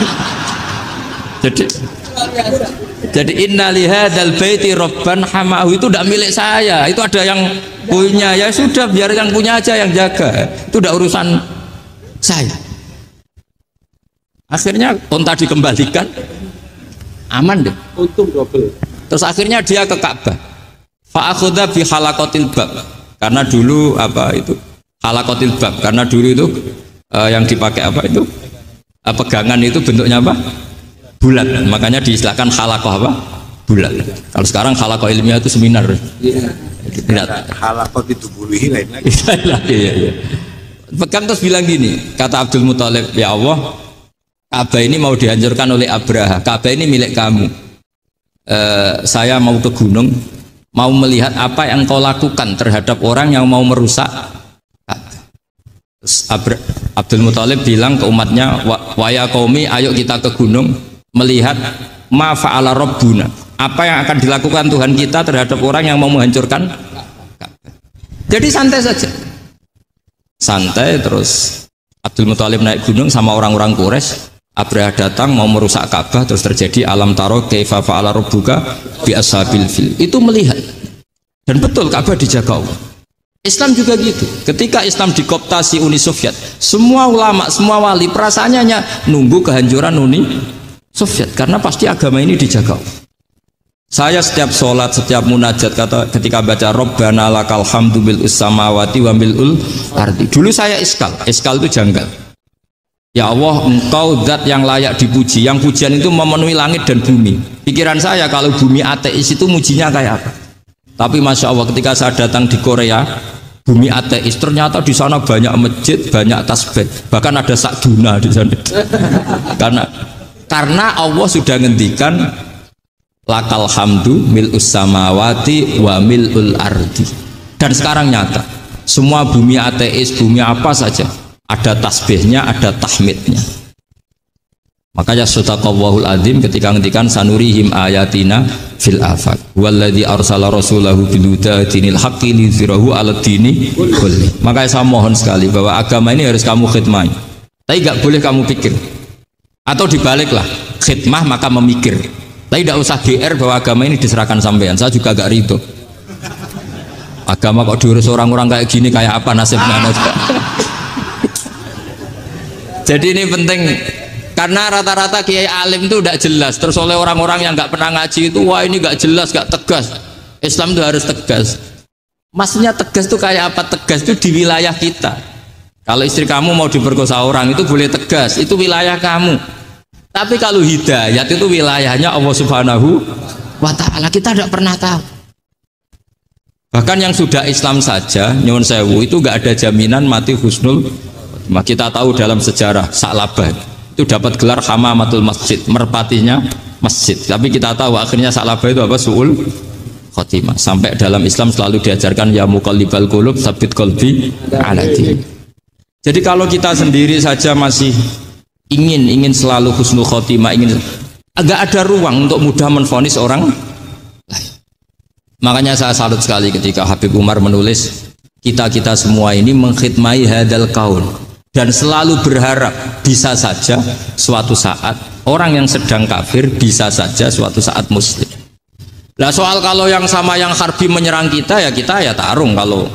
Jadi jadi inna lihadal baiti robban hamahu itu tidak milik saya, itu ada yang punya. Ya sudah, biar yang punya aja yang jaga, itu tidak urusan saya. Akhirnya unta dikembalikan, aman deh. Untung double. Terus akhirnya dia ke Ka'bah. Fa'akhudha bi halaqatil bab. Karena dulu apa itu? Halaqatil bab. Karena dulu itu uh, yang dipakai apa itu? Uh, pegangan itu bentuknya apa? Bulat. Makanya diistilahkan halaqah apa? Bulat. Kalau sekarang halaqah ilmiah itu seminar. Iya. Tidak. Halaqah itu buluhi lain lagi. Iya, iya. Pegang terus bilang gini, kata Abdul Muthalib, ya Allah, Ka'bah ini mau dihancurkan oleh Abraha. Ka'bah ini milik kamu. E, saya mau ke gunung, mau melihat apa yang kau lakukan terhadap orang yang mau merusak Ka'bah. Terus Abra, Abdul Muthalib bilang ke umatnya, wa ya qaumi, ayo kita ke gunung melihat ma fa'ala rabbuna, apa yang akan dilakukan Tuhan kita terhadap orang yang mau menghancurkan Ka'bah. Jadi santai saja, santai. Terus Abdul Muthalib naik gunung sama orang-orang Quraisy. Abraha datang mau merusak Ka'bah, terus terjadi alam taro kaifa fa'ala rabbuka bi ashabil fil. Itu melihat. Dan betul Ka'bah dijaga Allah. Islam juga gitu. Ketika Islam dikoptasi Uni Soviet, semua ulama, semua wali perasaannya hanya nunggu kehancuran Uni Soviet karena pasti agama ini dijaga Allah. Saya setiap sholat, setiap munajat kata ketika baca Rabbana lakal hamdu bil samawati wa mil'ul ardi. Dulu saya iskal, iskal itu janggal. Ya Allah, engkau zat yang layak dipuji, yang pujian itu memenuhi langit dan bumi. Pikiran saya kalau bumi ateis itu mujinya kayak apa? Tapi masya Allah ketika saya datang di Korea, bumi ateis, ternyata di sana banyak masjid, banyak tasbih, bahkan ada sakduna di sana. karena karena Allah sudah ngendikan lakal hamdu mil'us samawati wa mil'ul ardi. Dan sekarang nyata, semua bumi ateis, bumi apa saja ada tasbihnya, ada tahmidnya. Makanya sadaqallahul adzim ketika ngendikan sanurihim ayatina fil afaq walladzi arsala rasulahu bil huda dinil haqqi liyudhhirahu 'alad dini kulli. Makanya saya mohon sekali bahwa agama ini harus kamu khidmah. Tapi enggak boleh kamu pikir. Atau dibaliklah, khidmah maka memikir. Tapi tidak usah G R bahwa agama ini diserahkan sampean. Saya juga enggak ridho. Agama kok diurus orang-orang kayak gini, kayak apa nasibnya? Jadi ini penting. Karena rata-rata kiai alim itu tidak jelas, terus oleh orang-orang yang nggak pernah ngaji itu, wah ini nggak jelas, nggak tegas. Islam itu harus tegas. Maksudnya tegas itu kayak apa? Tegas itu di wilayah kita. Kalau istri kamu mau diperkosa orang itu boleh tegas, itu wilayah kamu. Tapi kalau hidayat itu wilayahnya Allah Subhanahu wa Ta'ala, kita tidak pernah tahu. Bahkan yang sudah Islam saja, nyuwun sewu, itu nggak ada jaminan mati husnul. Kita tahu dalam sejarah Sa'labah itu dapat gelar hamamatul masjid, merpatinya masjid. Tapi kita tahu akhirnya Sa'labah itu apa? Su'ul khotimah. Sampai dalam Islam selalu diajarkan ya muqallibal qulub tsabbit qalbi ala din. Jadi kalau kita sendiri saja masih ingin ingin selalu husnul khotimah, ingin, agak ada ruang untuk mudah menvonis orang lain. Makanya saya salut sekali ketika Habib Umar menulis kita-kita semua ini mengkhidmai hadal kaun, dan selalu berharap bisa saja suatu saat orang yang sedang kafir bisa saja suatu saat muslim. Nah soal kalau yang sama yang harbi menyerang kita ya kita ya tarung, kalau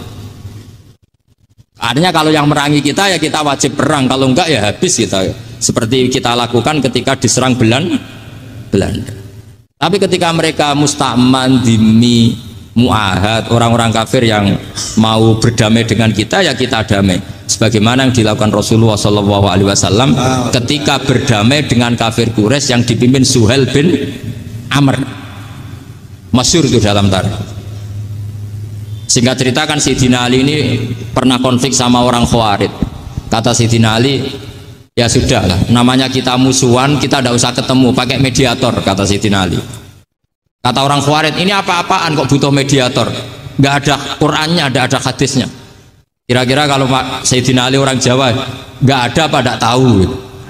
artinya kalau yang merangi kita ya kita wajib perang, kalau enggak ya habis kita, seperti kita lakukan ketika diserang Belan, Belanda. Tapi ketika mereka musta'man, dhimmi, mu'ahad, orang-orang kafir yang mau berdamai dengan kita ya kita damai. Sebagaimana yang dilakukan Rasulullah Shallallahu Alaihi Wasallam ketika berdamai dengan kafir Quraisy yang dipimpin Suhail bin Amr, masyhur itu dalam tarikh. Singkat cerita kan Sayyidina Ali ini pernah konflik sama orang Khawarij. Kata Sayyidina Ali, ya sudah lah, namanya kita musuhan, kita tidak usah ketemu, pakai mediator, kata Sayyidina Ali. Kata orang Khawarij, ini apa-apaan kok butuh mediator, nggak ada Qur'annya, nggak ada hadisnya. Kira-kira kalau Pak Sayyidina Ali orang Jawa, nggak ada apa tidak tahu.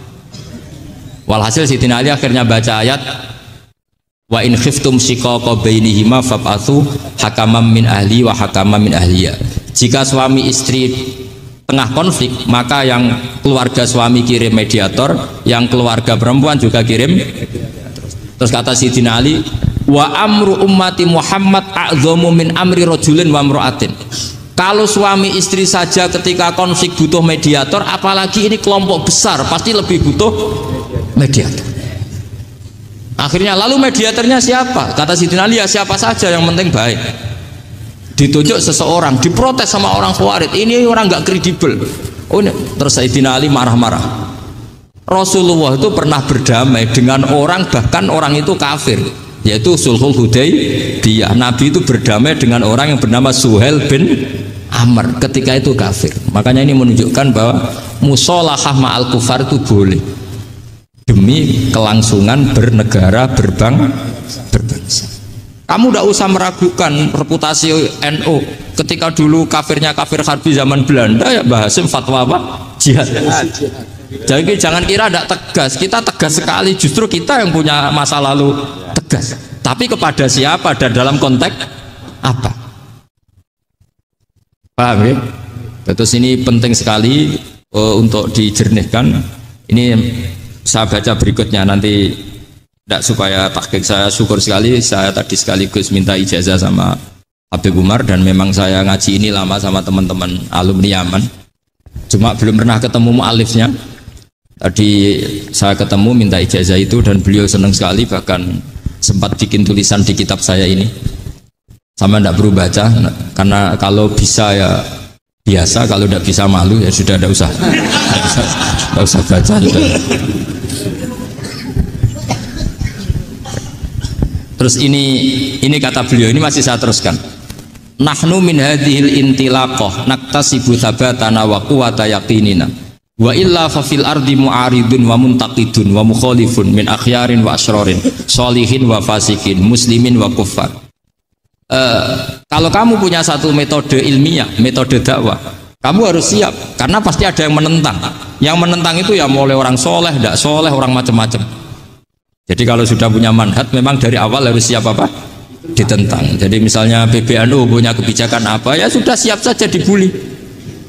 Walhasil Sayyidina Ali akhirnya baca ayat wa in khiftum shiqaqa bainihima fab'atsu hakaman min ahli wa hakaman min ahliya. Jika suami istri tengah konflik, maka yang keluarga suami kirim mediator, yang keluarga perempuan juga kirim. Terus kata Sayyidina Ali, wa amru ummati Muhammad a'dhamu min amri rajulin wa imra'atin. Kalau suami istri saja ketika konflik butuh mediator, apalagi ini kelompok besar pasti lebih butuh mediator. Akhirnya lalu mediatornya siapa? Kata Sayyidina Ali, ya siapa saja yang penting baik. Ditunjuk seseorang, diprotes sama orang Khawarij, ini orang nggak kredibel. Oh ini. Terus Sayyidina Ali marah-marah. Rasulullah itu pernah berdamai dengan orang, bahkan orang itu kafir, yaitu Sulhul Hudaybiyah. Nabi itu berdamai dengan orang yang bernama Suhail bin Amr ketika itu kafir. Makanya ini menunjukkan bahwa musolahah ma'al kufar itu boleh demi kelangsungan bernegara, berbang, berbangsa. Kamu tidak usah meragukan reputasi N U. Ketika dulu kafirnya kafir harbi zaman Belanda, ya Mbah Hasim fatwa apa? Jihad. Jadi jangan kira tidak tegas, kita tegas sekali, justru kita yang punya masa lalu tegas. Tapi kepada siapa dan dalam konteks apa? Paham ya? Terus ini penting sekali uh, untuk dijernihkan. Ini saya baca berikutnya nanti, tidak supaya tahqiq. Saya syukur sekali, saya tadi sekaligus minta ijazah sama Habib Umar, dan memang saya ngaji ini lama sama teman-teman alumni Yaman, cuma belum pernah ketemu mu'alifnya. Tadi saya ketemu minta ijazah itu dan beliau senang sekali, bahkan sempat bikin tulisan di kitab saya ini. Sama tidak perlu baca, karena kalau bisa ya biasa, kalau tidak bisa malu ya sudah, tidak usah, tidak usah, tidak usah baca. Sudah. Terus ini ini kata beliau, ini masih saya teruskan. nahnu min hadhil intilaqah naktasibu thabatana wa quwwata yaqinina wa illa fa fil ardi mu'aridun wa muntaqidun wa mukhalifun min akhyarin wa asrorin solihin wa fasikin muslimin wa kuffar. Uh, kalau kamu punya satu metode ilmiah, metode dakwah, kamu harus siap karena pasti ada yang menentang. Yang menentang itu ya mulai orang soleh, tidak soleh, orang macam-macam. Jadi kalau sudah punya manhaj memang dari awal harus siap apa? Ditentang. Jadi misalnya P B N U punya kebijakan apa, ya sudah siap saja dibully.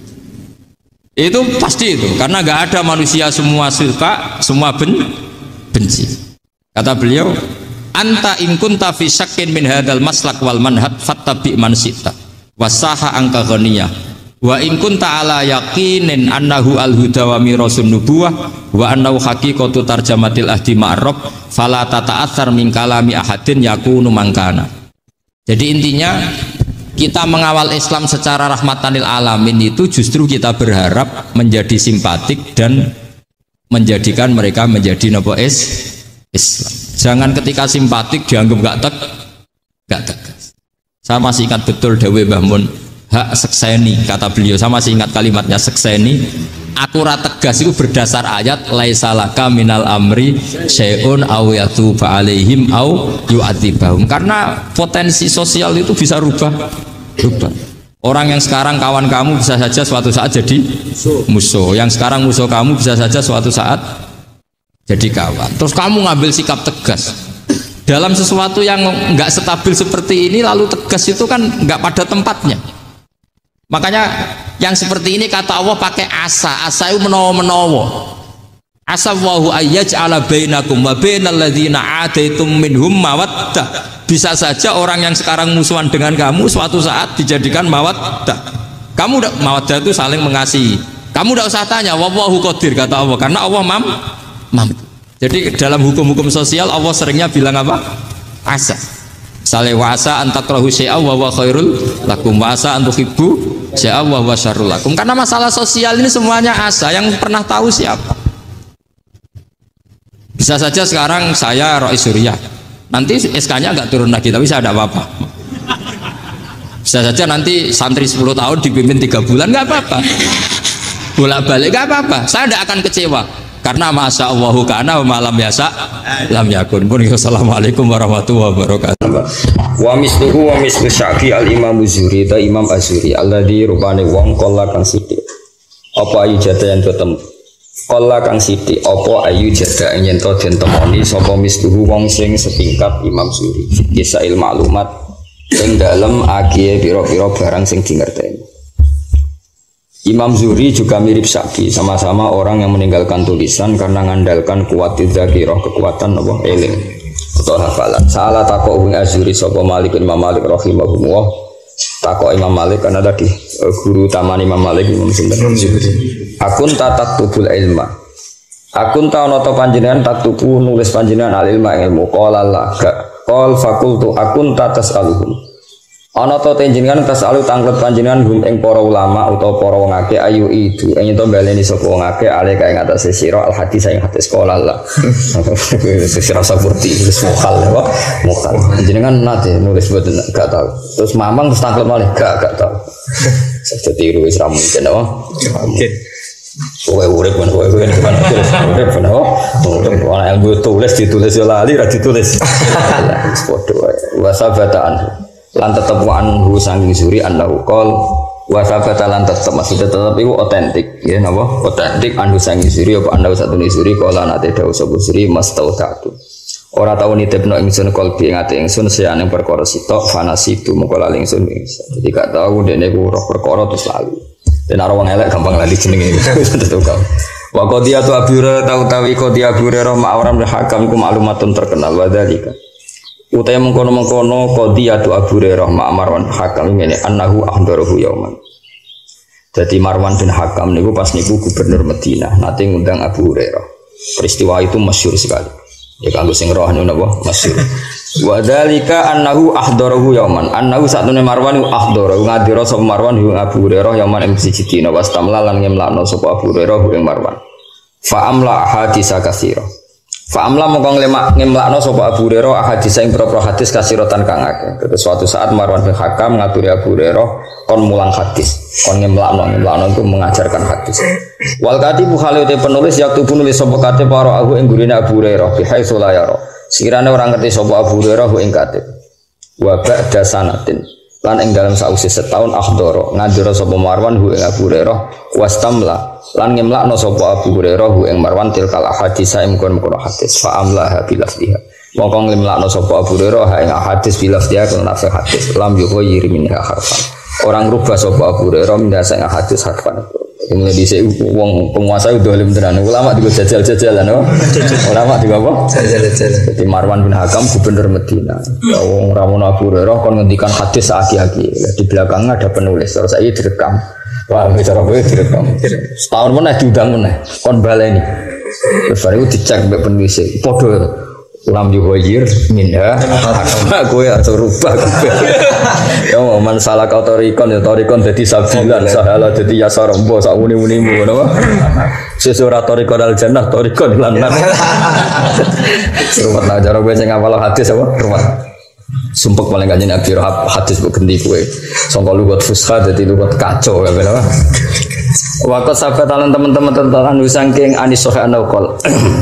Itu pasti itu, karena nggak ada manusia semua suka, semua ben, benci. Kata beliau, anta in kunta fi syakkin min hadzal maslak wal manhaj fattabi man syi'ta wasaha angka ghaniyah wa in kunta ala yaqinin annahu al huda wa mirasun nubuwah wa annahu haqiqatu tarjamatil ahdi ma'rab fala tata'athar min kalami ahadin yakunu mangkana. Jadi intinya kita mengawal Islam secara rahmatanil alamin itu justru kita berharap menjadi simpatik dan menjadikan mereka menjadi nopo es Islam. Jangan ketika simpatik dianggap gak tek, gak tegas. Saya masih ingat betul Dawe Mbah Mun, hak sekseni kata beliau. Saya masih ingat kalimatnya sekseni. Akurat tegas itu berdasar ayat laisalaka minal amri syai'un aw yatuba alaihim aw yu'adzibahum. Karena potensi sosial itu bisa rubah rubah. Orang yang sekarang kawan kamu bisa saja suatu saat jadi musuh. Yang sekarang musuh kamu bisa saja suatu saat jadi kawan. Terus kamu ngambil sikap tegas dalam sesuatu yang nggak stabil seperti ini, lalu tegas itu kan nggak pada tempatnya. Makanya yang seperti ini kata Allah pakai asa. Asa itu menawa-menawa. Asa wahu ayyaj'ala bainakum wa bainal ladzina ataitum minhum mawaddah. Bisa saja orang yang sekarang musuhan dengan kamu suatu saat dijadikan mawaddah. Kamu udah mawaddah itu saling mengasihi. Kamu udah usah tanya wallahu qadir kata Allah, karena Allah mam mampu. Jadi dalam hukum-hukum sosial Allah seringnya bilang apa? Asa. Misalnya wasa antakrahu syai'a wa huwa khairul lakum, wasa antuhibbu syai'a wa huwa syarrul lakum. Karena masalah sosial ini semuanya asa. Yang pernah tahu siapa? Bisa saja sekarang saya Rois Surya, nanti S K-nya nggak turun lagi, tapi saya ada apa-apa. Bisa saja nanti santri sepuluh tahun dipimpin tiga bulan, nggak apa-apa. Bolak-balik nggak apa-apa. Saya tidak akan kecewa. Karena masya Allahu kana wa malam biasa lam yakun. Assalamualaikum warahmatullahi wabarakatuh. Wa misluhu wa mislu Syafi'i al Imam Zuri ta Imam Azuri alladzi rupane wong kala kang sithik. Apa ayu jada yang ketemu? Kala kang sithik apa ayu jada yen to den temoni sapa misluhu wong sing setingkat Imam Zuri. Kisail maklumat ing dalem agie pira-pira barang sing dingerteni. Imam Zuri juga mirip Syafi'i, sama-sama orang yang meninggalkan tulisan karena mengandalkan kuat dzakirah, kekuatan apa eling atau hafalan. Salah takok Ibnu Azuri sapa Malik Imam Malik rahimahullah. Takok Imam Malik karena tadi guru taman Imam Malik Imam Zuri. Akun tatat tubul ilma. Akun ta ana ta panjenengan tatuku nulis panjenengan al ilma ilmu qala la qol fakultu akun tatas aluhum. Ana ta panjenengan tas alu tanglet panjenengan hum ing para ulama utawa para wong akeh ayu itu ing to baleni sapa wong akeh ale kae ngatasé sira al hadis ing hadis sekolah lah. Sira saburti wis mokal ya, mokal. Panjenengan nate nulis boten gak tau. Terus mamang terus tanglet malih gak gak tau. Saja tiru wis ra mungkin apa. Mungkin. Kowe urip men kowe kowe kan urip men apa. Urip ana yang tulis ditulis yo lali ra ditulis. Wis padha wae. Wa sabataan lan tetep wa anhu sanging Zuri annahu qol wa sabata lan tetep maksudnya tetep iku otentik ya napa otentik anhu sanging Zuri apa annahu satune Zuri kala nate dawuh sapa Zuri mastautatu ora tau nitipno ingsun qalbi ing ati ingsun sayane perkara sitok fanasitu mengko lali ingsun jadi gak tau dene ku roh perkara terus lali dan ora wong elek gampang lali jenenge tentu kau wa qadiyatu abura tau tawi qadiyah abura ma'aram hakam ku maklumatun terkenal wa dzalika utaya mengkono-mengkono qadiyatu Abu Hurairah ma Marwan Hakam ngene annahu ahdarahu yauman. Jadi Marwan bin Hakam niku pas niku gubernur Madinah nate ngundang Abu Hurairah. Peristiwa itu masyhur sekali. Ya kanggo sing roh niku napa masyhur. Wa dzalika annahu ahdarahu yauman. Annahu satune Marwan iku ahdara ngadira sapa Marwan ing Abu Hurairah yauman ing siji dina wastamla lan ngemlakno sapa Abu Hurairah ing Marwan. Fa amla hadisa katsira. Fa'amla mongkong lemak ngemlakno sapa Abu Hurairah ahadits ing propro hadis kasirotan kang akeh. Terus suatu saat Marwan bin Hakam ngaturi Abu Hurairah kon mulang hadis, kon ngemlakno ngemlakno itu mengajarkan hadis. Wal katibu khale te penulis yaktu penulis sapa kate para aku ing gurine Abu Hurairah bi haitsu la yara. Sekirane ora ngerti sapa Abu Hurairah ing katib. Wa ba'da sanatin lan ing dalam sausi setahun akhdoro ngandura sapa Marwan hu ing Abu Hurairah wastamla lan ngemlakno sapa Abu Hurairah hu ing Marwan tilkal hadis ing kono-kono hadis fa amla bilafdiha mongko ngemlakno sapa Abu Hurairah ing hadis bilafdiha kono nafsi hadis lam yughayir minha harfan orang rubah sapa Abu Hurairah mindasa ing hadis harfan. Mulai dhisik wong penguasa udah dolim tenan. Ulama digo jajal-jajalan no. Ulama digo apa? Jajal-jajalan. Jadi Marwan bin Hakam gubernur Madinah. Ya wong Ramon Abu Hurairah kon ngendikan hadis aki-aki. Di belakangnya ada penulis. Terus saya direkam. Wah, bicara gue direkam. Setahun meneh diundang meneh. Kon baleni. Terus baru dicek mbek penulis. Padha lam yughayir minha aku ya rubah ya man salah kau torikon ya torikon jadi sabilan sahala jadi yasar mbok sak muni-munimu ngono sesura torikon al jannah torikon lan nar rumah ajar kowe sing ngapal hadis apa rumah sumpek paling kanjeng Nabi hadis kok gendi kowe sangka lugat fusha dadi lugat kacau ya bener waktu sahabat teman-teman tentang anu saking anis sahih anaqol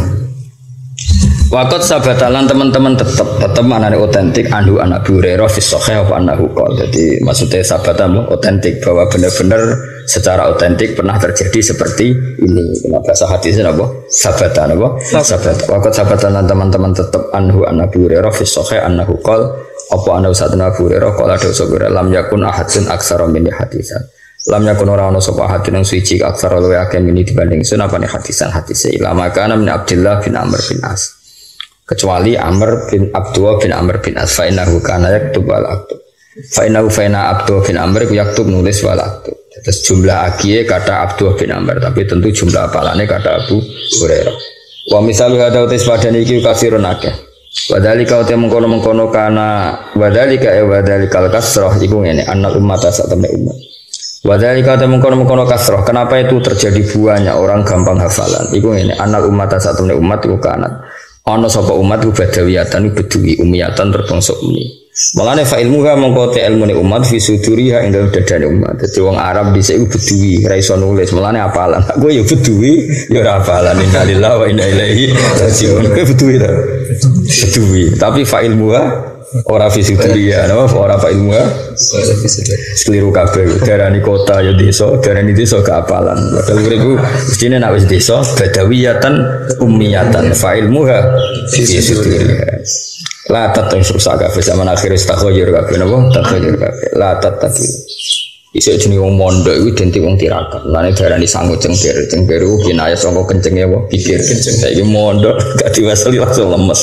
Waktu sabatalan teman-teman tetap tetap mana nih otentik anhu anak Abu Hurairah fi sahih apa anahu qol. Jadi maksudnya sabatamu otentik bahwa benar-benar secara otentik pernah terjadi seperti ini. Kenapa bahasa hadisnya apa? Sabatan apa? Sabat. Waktu sabatalan teman-teman tetap anhu anak Abu Hurairah fi sahih anahu qol apa anahu satana Abu Hurairah qol ada sabira lam yakun ahadun aksara min hadisan. Lam yakun ora ana sapa hadis nang suci aksara luwe akeh mini dibanding sunah pane hadisan hadise ilama kana min Abdullah bin Amr bin As. Kecuali Amr bin Abdullah bin Amr bin As fa innahu kana yaktub wal aktub fa innahu fa inna Abdullah bin Amr yaktub nulis wal aktub. Terus jumlah akie kata Abdullah bin Amr tapi tentu jumlah apalane kata Abu Hurairah. Wa misalu hada utis padane iki kasirun akeh. Wa dzalika uti mengkono-mengkono kana wa dzalika e wa dzalikal kasrah iku ngene anak umat sak temne umat. Wa dzalika uti mengkono-mengkono kasrah kenapa itu terjadi banyak orang gampang hafalan iku ngene anak umat sak temne umat iku kanat ana sapa umat ku badawiyatan bedui umiyatan terbangsa umi. Malane fa ilmu ha mongko te ilmune umat fi suduriha ing dalem dadane umat. Dadi wong Arab dhisik ku bedui, ora iso nulis. Malane apalan. Aku ya bedui, ya ora apalan. Innalillahi wa inna ilaihi raji'un. Bedui ta. Bedui, tapi fa ilmu ha ora fi suduriha, napa ora fa ilmu ha. Keliru kabeh. Darani kota ya desa, darani desa ke apalan. Padahal uripku mestine nek wis desa badawiyatan ummiyatan fa ilmuha fi suduriha. La tatang rusak kabeh zaman akhir istakhoyir kabeh napa takhoyir kabeh. La tataki. Isuk jenenge wong mondok iku identik wong tirakat. Lane darani sangu cengker, cengker ku kinaya sangka kencenge apa pikir kenceng. Saiki mondok gak diwasali langsung lemes.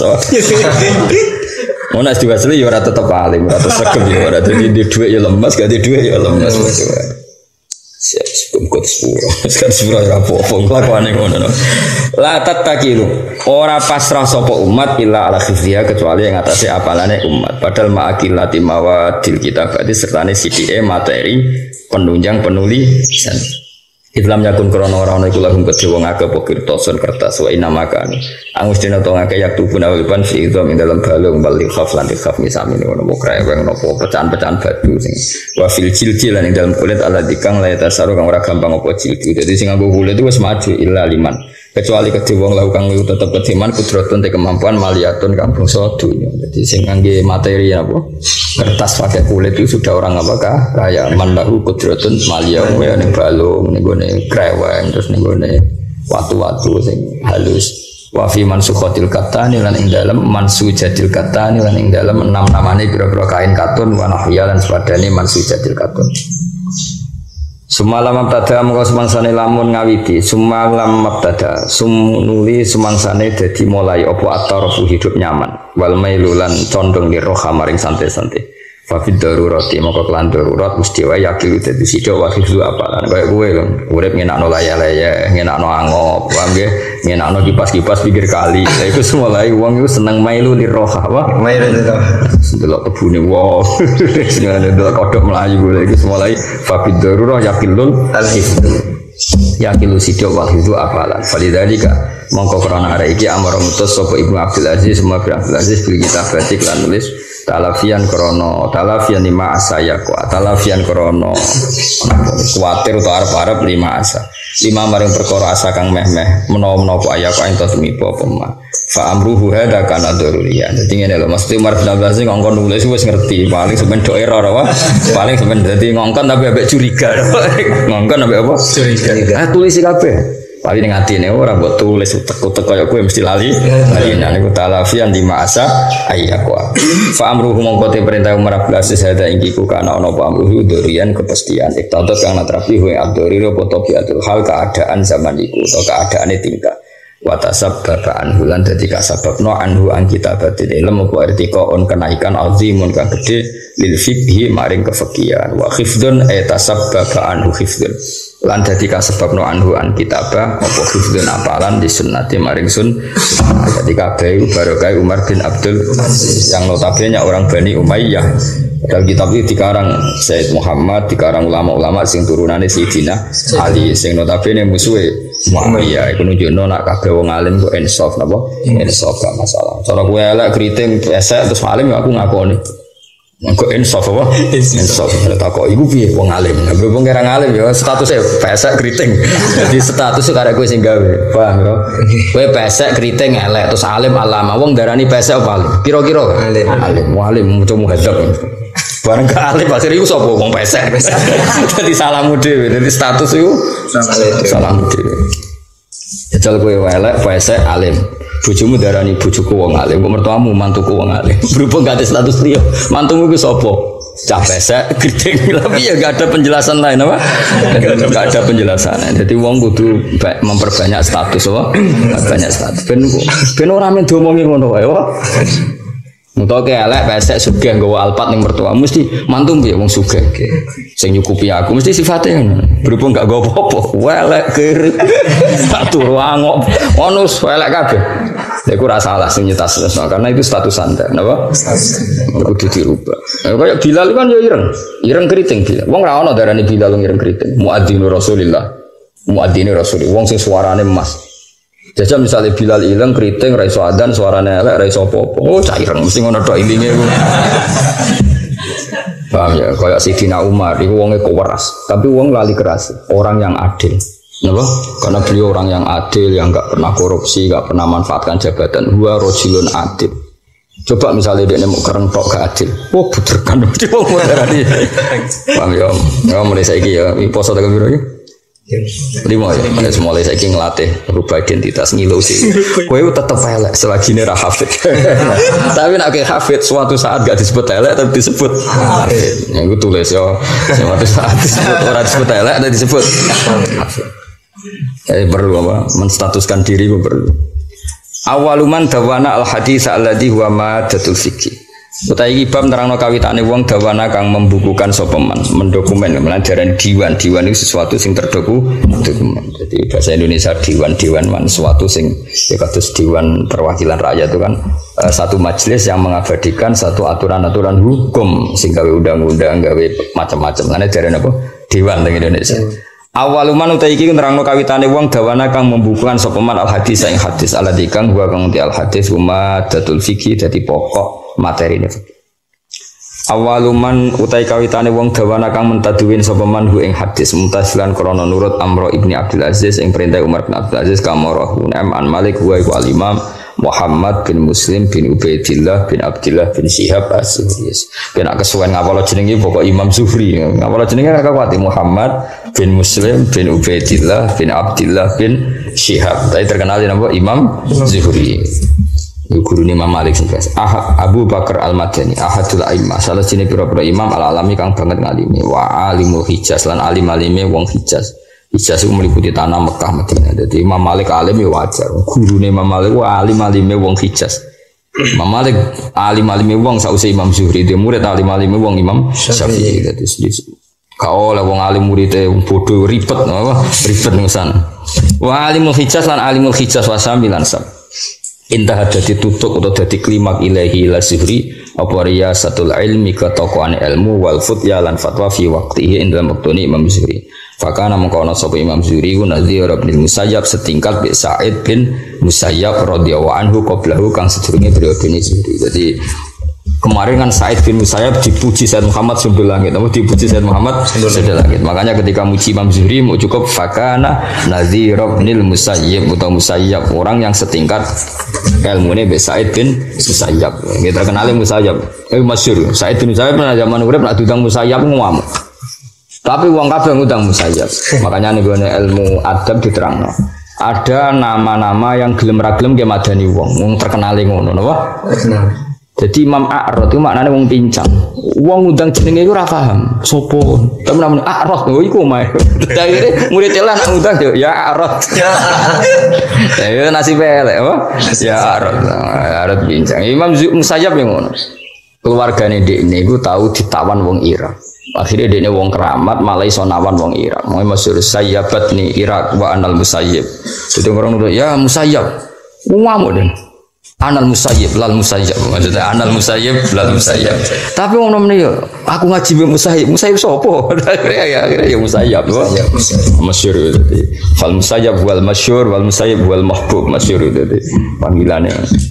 Mau nasi diwasili ya ora tetep alim, ora tetep ya ora dadi di dhuwit ya lemes, gak di dhuwit ya lemes. Siap sebelum kut sepuro. Sekarang sepuro ora apa-apa kelakuane ngono. La tatakilu. Ora pasrah sapa umat illa ala khifriha kecuali yang atase apalane umat. Padahal ma'akilati mawadil kitabati sertane sidike materi penunjang penulisan. Islam yakun krono ora ana iku lahum kedhe wong akeh apa kirtasun kertas wa inna makan. Angus dina to ngake yak tubuh nawiban fi idham ing dalam balung bali khaf lan khaf misamine ono mokra weng nopo pecahan-pecahan batu sing wa fil jildi lan ing dalam kulit ala dikang la tasaru kang ora gampang apa jildi. Dadi sing nganggo kulit itu wis maju illa liman. Kecuali kedhe wong lahu kang tetep kediman kudratun te kemampuan maliyatun kang bangsa dunya. Dadi sing ngangge materi apa? Kertas pakai kulit itu sudah orang apakah kaya manlahu kudratun maliyah ya ning balung ning gone kreweng terus ning gone watu-watu sing halus wa fi mansukhatil katani lan ing dalem mansujatil katani lan ing dalem enam namane pira-pira kain katun wa nahya lan sepadane mansujatil katun. Sumalam mabtada mongko semangsane lamun ngawiti sumalam mabtada sumnuli semangsane dadi mulai apa atarafu hidup nyaman wal mailulan condong li roha maring santai-santai fa fid darurati mongko kelan darurat mesti wae yakin dadi sida wa hifzu apalan kaya kowe lho urip ngenakno laya-laya ngenakno angop paham nggih ngenakno kipas-kipas pikir kali lha iku mulai wong iku seneng mailu li roha apa mailu li roha delok kebune wow sing ana delok kodhok mlayu lha iku mulai fa fid darurah yakilul al hifzu yakilu sidik wal hidu apalan falidhalika mongko krana arek iki amara mutus sapa Ibnu Abdul Aziz semua Ibnu Abdul Aziz bil kitab batik lan nulis talafian krono talafian lima asa ya kuat talafian krono kuatir atau arep-arep lima asa lima maring perkara asa kang meh-meh menawa-menawa apa aya kok ento tumiba apa mah fa amruhu hada kana daruriyan dadi ngene lho mesti Umar bin Abdul Aziz ngongkon nulis wis ngerti paling sampean do error apa paling sampean dadi ngongkon tapi ambek curiga ngongkon ambek apa curiga ah tulis kabeh paling ning atine ora mbok tulis utek-utek kaya kowe mesti lali lali niku talafian lima asa ayyaqwa fa amruhu mongko te perintah Umar bin Abdul Aziz hada ingkiku kana ana apa amruhu durian kepastian iktadat kang natrafi wa abduriro potobiatul hal keadaan zaman iku atau keadaane tingkah watasab babaan bulan dadi kasababno anhu an kitabatil ilm apa artika on kenaikan azimun kang gede lil fiqhi maring kefiqihan wa khifdun etasab babaan khifdun lan dadi kasababno anhu an kitabah apa khifdun apalan di sunnati maring sun dadi kabeh barokah Umar bin Abdul Aziz yang notabene orang Bani Umayyah. Dalam kitab itu dikarang Sayyid Muhammad, dikarang ulama-ulama sing turunane Sayyidina Ali, sing notabene musuhe Muawiyah. Iku nunjukno nek kabeh wong alim kok insaf napa? Insaf gak masalah. Cara kowe elek kriting pesek terus alim ya aku ngakoni. Kok insaf apa? Insaf. Tak kok iku piye wong alim. Nek wong kira alim ya statusnya pesek kriting. Jadi status karek kowe sing gawe. Paham ya? Kowe pesek kriting elek terus alim alama. Wong darani pesek apa alim? Kira-kira alim. Alim, alim mucu muhadzab. Bareng ke alim akhirnya itu sapa wong pesek. Dadi salamu dhewe, dadi status iku salamu dhewe. Jajal kowe elek pesek alim. Bojomu darani bojoku wong alim, kok mertuamu mantuku wong alim. Berhubung gak ada status liya, mantumu iku sapa? Cah pesek kriting. Tapi ya gak ada penjelasan lain apa? Gak ada penjelasan. Jadi wong kudu memperbanyak status apa? Banyak status. Ben ben ora men diomongi ngono wae, apa? Mutok elek pesek sugih nggawa alpat ning mertua mesti mantu piye wong sugih sing nyukupi aku mesti sifate ngono berhubung gak nggawa apa-apa elek kiri tak turu angok ono elek kabeh lha iku ora salah sing nyetas karena itu status anda napa kudu dirubah kayak Bilal kan ya ireng ireng keriting Bilal wong ra ono darane Bilal ireng keriting muadzinu Rasulillah muadzinu Rasulillah wong sing suarane emas. Jajal misalnya Bilal ilang keriting ra iso adzan suarane elek ra iso apa-apa. Oh caireng mesti ngono tok ilinge iku. Paham ya kayak Sidina Umar iku wonge keras, tapi wong lali keras, orang yang adil. Napa? Karena beliau orang yang adil yang enggak pernah korupsi, enggak pernah manfaatkan jabatan. Huwa rajulun adil. Coba misalnya dia mau kereng tok gak adil. Oh buterkan mesti wong moderani. Paham ya? Ya mulai saiki ya, poso tekan piro iki? Lima ya, pada semula saya ingin ngelatih rubah identitas ngilu sih. Kowe tetep elek selagi ini ra hafid. Tapi nak ke hafid suatu saat gak disebut elek tapi disebut hafid. Yang gue tulis ya, suatu saat disebut orang disebut elek tapi disebut hafid. Jadi perlu apa? Menstatuskan diri gue perlu. Awaluman dawana al hadis alladhi huwa madatul fikih. Utai iki bab nerangno kawitane wong dawana kang membukukan sapa man, mendokumen melanjaran diwan. Diwan itu sesuatu sing terdoku dokumen. Jadi bahasa Indonesia diwan-diwan man sesuatu sing ya kados diwan perwakilan rakyat itu kan uh, satu majelis yang mengabadikan satu aturan-aturan hukum sing gawe undang-undang, gawe macam-macam. Lane jarene apa? Diwan teng Indonesia. Awaluman utai iki nerangno kawitane wong dawana kang membukukan sapa man al hadis ing hadis alladzi kang wa kang al hadis huma datul fikih dadi pokok materi ini. Awaluman utai kawitane wong dawana kang mentaduwin sapa man hu ing hadis mutasilan krana nurut Amr ibni Abdul Aziz ing perintah Umar bin Abdul Aziz kamarahu an Malik wa al Imam Muhammad bin Muslim bin Ubaidillah bin Abdillah bin Syihab as-Zuhri. Ben ak kesuwen ngapalo jenenge pokok Imam Zuhri. Ngapalo jenenge kakak kuati Muhammad bin Muslim bin Ubaidillah bin Abdillah bin Syihab. Tapi terkenal nama Imam Zuhri. Guru Imam Malik sebelas. Ahad Abu Bakar Al-Madani, ahadul a'immah. Salah sini pira-pira imam al-alami kang banget ngalimi. Wa alimul Hijaz lan alim-alime wong Hijaz. Hijaz itu meliputi tanah Mekah Madinah. Jadi Imam Malik alim ya wajar. Guru Imam Malik wa alim-alime wong Hijaz. Imam Malik alim-alime wong sausé Imam Zuhri. Dia murid alim-alime wong Imam Syafi'i. Jadi kau oleh wong alim muridé wong bodoh ribet apa? Ribet ning sana. Wa alimul Hijaz lan alimul Hijaz wa samilan sam. Intah dadi tutuk atau dadi klimak ilahi la Zuhri apa riyasatul ilmi ketokohan ilmu wal futya lan fatwa fi waqtihi ing dalam waktune Imam Zuhri Fakana mengkono sapa Imam Zuhri ku Nadhir bin Musayyab setingkat bi Sa'id bin Musayyab radhiyallahu anhu qablahu kang sedurunge periode Zuhri. Jadi kemarin kan Sa'id bin Musayyab dipuji Sayyid Muhammad Sundul Langit, apa dipuji Sayyid Muhammad Sundul Langit. Makanya ketika muji Imam Zuhri mau cukup fakana Nadhir bin Musayyab atau Musayyab, orang yang setingkat ilmune bi Sa'id bin Musayyab. Kita terkenal Musayyab. Eh masyhur. Sa'id bin Musayyab pernah zaman urip nak diundang Musayyab ngamuk. Tapi wong kabeh ngundang Musayyab. Makanya nih gue ilmu adab diterangno. Ada nama-nama yang gelem ra gelem ge madani wong, wong terkenal ngono napa? Jadi Imam A'rad itu maknane wong pincang. Wong ngundang jenenge iku ora paham. Sopo? Tapi namane A'rad oh iku mae. Akhire murid celah nak ngundang yo ya A'rad. Ya nasib elek apa? Ya A'rad. A'rad pincang. Imam Musayyab yang ngono. Keluargane dekne iku tahu ditawan wong Irak. Akhirnya dia wong keramat malah iso nawan wong Irak. Mau masyhur sayyabat ni Irak wa anal musayyib. Jadi orang nuduh ya musayyab. Ngamuk den. Anal musayyib lal musayyab. Maksudnya anal musayyib lal musayyab. Tapi wong nomene yo aku ngaji mbek musayyib. Musayyib sapa? Ya akhirnya ya musayyab. Masyhur itu. Fal musayyab wal masyhur wal musayyib wal mahbub. Masyhur itu panggilannya.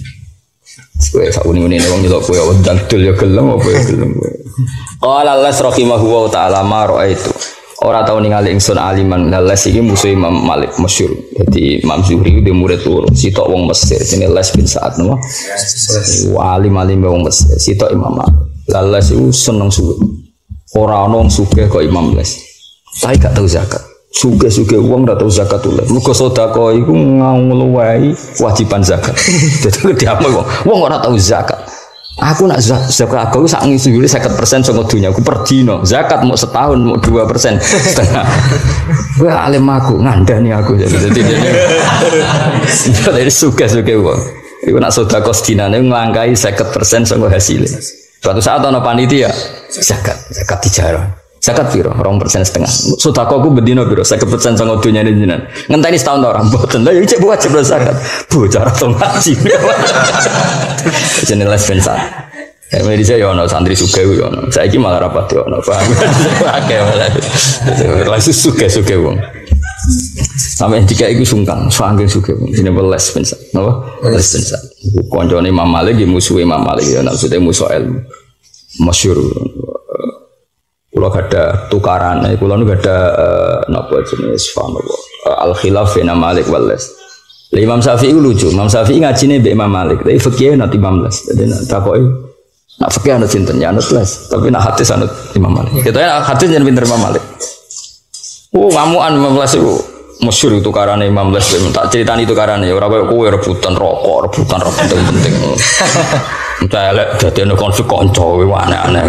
Kowe sak uni-uni wong nyelok kowe wedang dul ya gelem apa ya gelem. Qala Allah rahimahu wa ta'ala ma ra'aitu. Ora tau ningali ingsun aliman Les iki musuh Imam Malik masyhur. Jadi Imam Zuhri dia murid loro. Sitok wong Mesir jenenge Les bin Sa'ad napa? Alim-alim wong Mesir. Sitok Imam Malik. Les iku seneng suwe. Ora ana wong sugih kok Imam Les. Tapi gak tau zakat. Suge-suge uang ora tau zakat tulen. Muga sedekah iku ngluwahi kewajiban zakat. Dadi diamal wong, wong ora tau zakat. Aku nak zakat aku sak ngisuri lima puluh persen saka dunya aku per dino. Zakat mau setahun mau dua persen setengah. Wah alim aku ngandani aku jadi dadi. Dari suge-suge uang. Iku nak sedekah sedinane nglangkai lima puluh persen saka hasilnya. Suatu saat ana panitia zakat, zakat dijarah. Zakat piro? Rong persen setengah. Sedekahku bedino piro? Saya kepercayaan sama dunia ini jinan. Ngenteni setahun orang boten. Lah cek buat cek zakat. Bocah atau ngaji. Jenenge les pensan. Ya medise yo ono santri sugih yo ono. Saiki malah rapat yo ono. Paham. Akeh malah. Langsung sugih-sugih wong. Sampai jika iku sungkan, saking sugih wong. Jenenge les pensan. Napa? Les pensan. Kancane Imam Malik iki musuh Imam Malik ya maksudnya musuh ilmu. Masyhur. Kalau ada tukaran, kalau nu ada apa jenis faham apa al khilaf bina Malik wal Les. Imam Syafi'i lucu, Imam Syafi'i ngajine be Imam Malik, tapi fikih nanti Imam Les. Jadi nak takoi, nak fikih anut sinten ya anut Les, tapi nak hadis anut Imam Malik. Kita ya hadis jangan pinter Imam Malik. Oh ngamuan Imam Les itu masyhur tukaran Imam Les. Tak ceritani tukaran ya orang kaya kowe rebutan rokok, rebutan rokok penting. Entah elek dadi ana konflik kanca aneh-aneh.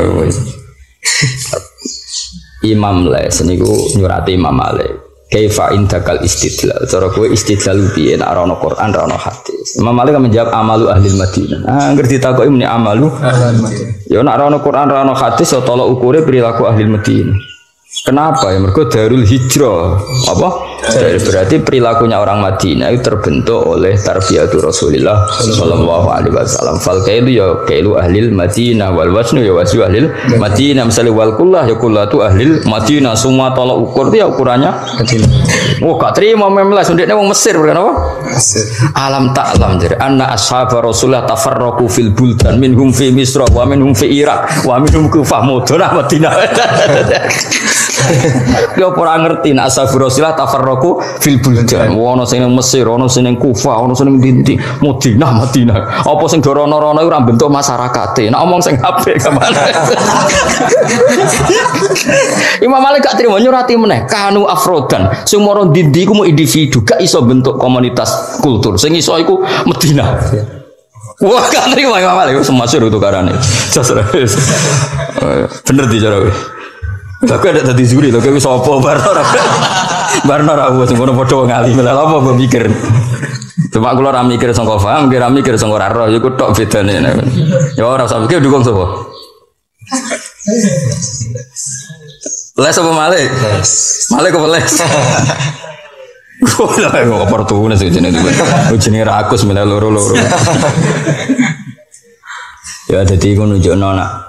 Imam Les niku nyurati Imam Malik. Kaifa indakal istidlal. Cara kowe istidlal piye nek ora ana Quran, ora ana hadis. Imam Malik menjawab amalu ahli Madinah. Ah ngerti takoki muni amalu ahli Madinah. Ya nek ora ana Quran, ora ana hadis, ya tolak ukure perilaku ahli Madinah. Kenapa ya? Mergo Darul Hijrah. Apa? Berarti perilakunya orang Madinah itu terbentuk oleh tarbiyatul Rasulullah sallallahu alaihi wasallam. Fal kailu ya kailu ahlil Madinah wal wasnu ya wasnu ahlil Madinah. Misalnya wal kullah ya kullatu ahlil Madinah. Semua tolak ukur itu ya ukurannya Madinah. Oh, gak terima memlas ndekne wong Mesir bukan apa? Mesir. Alam ta'lam jadi anna ashabar Rasulullah tafarraqu fil buldan minhum fi Misra wa minhum fi Irak wa minhum Kufah Madinah Madinah. Dia ora ngerti nek ashabur Rasulullah tafarraqu fil buldan. Ono sing ning Mesir, ono sing ning Kufah, ono sing ning Dinti, Madinah, Madinah. Apa sing dorono-rono ora bentuk masyarakate. Nek omong sing apik kemana? Imam Malik gak terima nyurati meneh. Kanu afrodan. Sing moro Dinti iku mau individu, gak iso bentuk komunitas kultur. Sing iso iku Madinah. Wah, gak terima Imam Malik semasyhur tukarane. Bener di cara kowe. Tapi ada tadi Zuri, lo kayak sopo Barnor, Barnor aku sing kono padha ngalim, lha apa mbok mikir. Cuma kula ora mikir sangka paham, kira mikir sangka ora roh, iku tok bedane. Ya ora usah mikir dukung sapa. Les apa Malik? Malik apa les? Ora kok oportune sing jenenge iki. Jenenge rakus mele loro-loro. Ya dadi iku nunjukno nak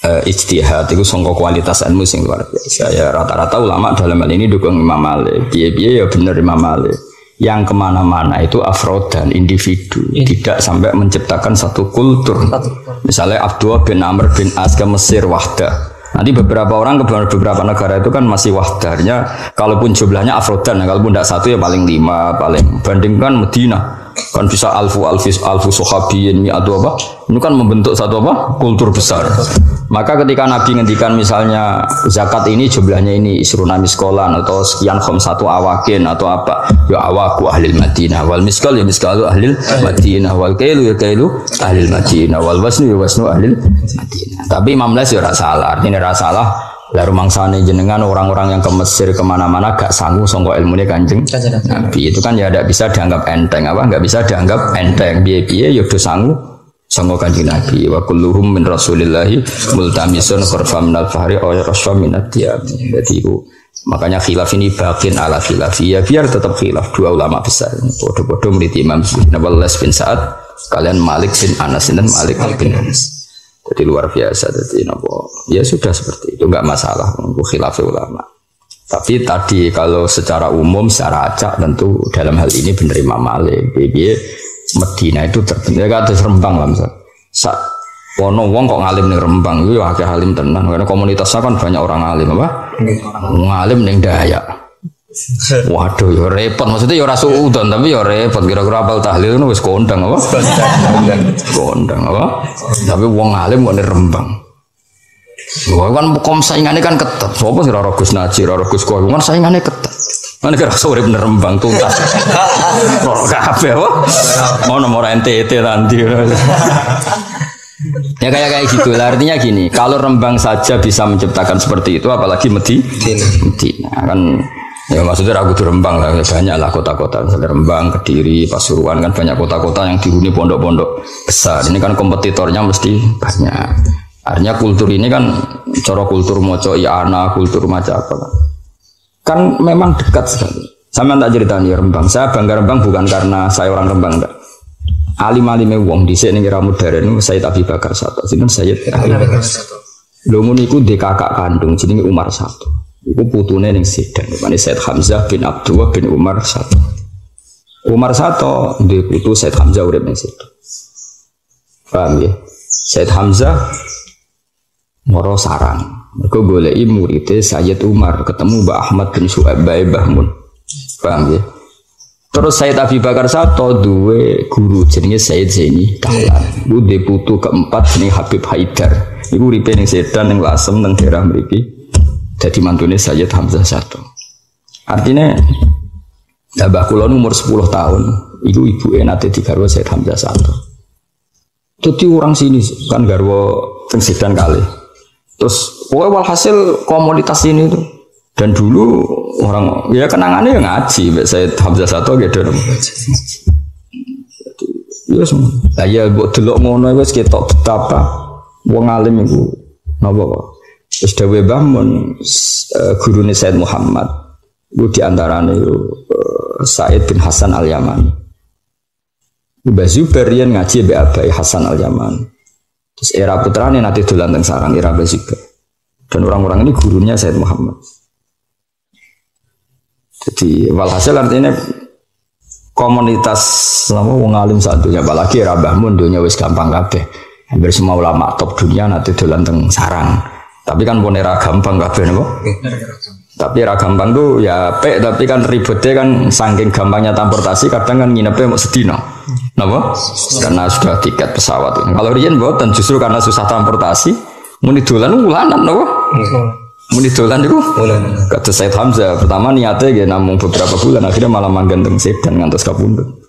uh, ijtihad itu sangka kualitas ilmu sing luar biasa. Ya rata-rata ulama dalam hal ini dukung Imam Malik. Piye-piye ya bener Imam Malik. Yang kemana-mana itu afrod dan individu, ya. Tidak sampai menciptakan satu kultur. Misalnya Abdullah bin Amr bin As ke Mesir wahdah. Nanti beberapa orang ke beberapa negara itu kan masih wahdahnya, kalaupun jumlahnya afrodan, kalaupun tidak satu ya paling lima, paling bandingkan Medina kan bisa alfu alfis alfu sahabiyin atau apa, ini kan membentuk satu apa kultur besar. Maka ketika Nabi ngendikan misalnya zakat ini jumlahnya ini isruna miskolan atau sekian khom satu awakin atau apa, ya awaku ahlil Madinah wal miskal ya miskalu ahlil Madinah wal kailu ya kailu ahlil Madinah wal wasnu ya wasnu ahlil Madinah. Tapi Imam Les ya salah, artinya rasa salah. Lalu mangsane jenengan orang-orang yang ke Mesir kemana-mana gak sanggup songko ilmunya kanjeng Nabi itu kan ya tidak bisa dianggap enteng apa nggak bisa dianggap enteng biaya-biaya ya udah sanggup songko kanjeng Nabi wa kulluhum min rasulillahi multamisun khurfa minal fahri aw rasfa minat diam. Jadi itu makanya khilaf ini bakin ala khilafiyah biar tetap khilaf dua ulama besar bodoh-bodoh meniti Imam Nawawi bin Sa'ad kalian Malik bin Anas dan Malik bin Anas. Jadi luar biasa, jadi nopo ya sudah seperti itu nggak masalah untuk khilaf ulama. Tapi tadi kalau secara umum secara acak tentu dalam hal ini benar Imam Malik. Jadi Medina itu terbentuk kata Rembang lah misal. Sa wono wong kok ngalim ning Rembang itu ya akeh alim tenan karena komunitasnya kan banyak orang alim apa? Ngalim ning Dayak. Waduh ya repot maksudnya ya ora suudon tapi ya repot kira-kira apal tahlil itu wis kondang apa? Kondang apa? Tapi wong alim kok ning Rembang. Wah kan kom saingane kan ketat. Sopo sih ora Gus Najir, ora Gus Kowe kan saingane ketat. Mana kira urip ning Rembang tuntas. Ora kabeh apa? Ono ora N T T nanti. Ya kayak kayak gitu lah artinya gini. Kalau Rembang saja bisa menciptakan seperti itu apalagi Medina. Medina kan ya maksudnya aku di Rembang lah banyak lah kota-kota misalnya Rembang, Kediri, Pasuruan kan banyak kota-kota yang dihuni pondok-pondok besar. Ini kan kompetitornya mesti banyak. Artinya kultur ini kan cara kultur moco iana, kultur macam apa kan. Kan memang dekat sekali. Sama tak ceritani Rembang. Saya bangga Rembang bukan karena saya orang Rembang enggak. Alim-alime wong dhisik ning era modern Sayyid Abi Bakar Sato. Sinten Sayyid Abi Bakar Sato. Lho ngono iku ndek kakak kandung jenenge Umar Sato. Iku putune ning Sedan, namanya Said Hamzah bin Abdullah bin Umar Sato. Umar Sato duwe putu Said Hamzah urip ning Sedan. Paham ya? Said Hamzah moro sarang. Mergo goleki muridé Sayyid Umar ketemu Mbah Ahmad bin Su'aib Mbah Mun. Paham ya? Terus Said Abi Bakar Sato duwe guru jenenge Said Zaini Dahlan. Iku duwe putu keempat jenenge Habib Haidar. Iku uripe ning Sedan ning Lasem ning daerah mriki. Jadi mantunya Sayyid Hamzah Sato. Artinya Mbah kula umur sepuluh tahun, itu ibu nate digarwa Sayyid Hamzah Sato. Jadi orang sini kan garwa teng Sedan kali. Terus pokoknya walhasil komunitas ini tuh. Dan dulu orang ya kenangannya yang ngaji Mbak Sayyid Hamzah Sato gitu. Ya semua. Lah ya mbok delok ngono wis ketok betapa wong alim iku napa terus dawe bangun uh, gurune Said Muhammad itu diantaranya uh, Said bin Hasan Al-Yamani. Mbah Zubair yang ngaji mbek Abai Hasan Al-Yamani. Terus era putrane nanti dolan teng sarang era Mbah Zubair. Dan orang-orang ini gurunya Said Muhammad. Jadi walhasil artinya komunitas selama wong alim satunya apalagi era Mbah Mun dunya wis gampang kabeh. Hampir semua ulama top dunia nanti dolan teng sarang. Tapi kan pun era gampang kabeh napa? Tapi era gampang tuh ya pek tapi kan ribetnya kan saking gampangnya transportasi kadang kan nginepnya mau sedina. Napa? Karena sudah tiket pesawat. Kalau riyen mboten justru karena susah transportasi muni dolan ulanan napa? Muni dolan niku kata Said Hamzah pertama niatnya ya namung beberapa bulan akhirnya malah manggen teng Sedan ngantos kapundhut.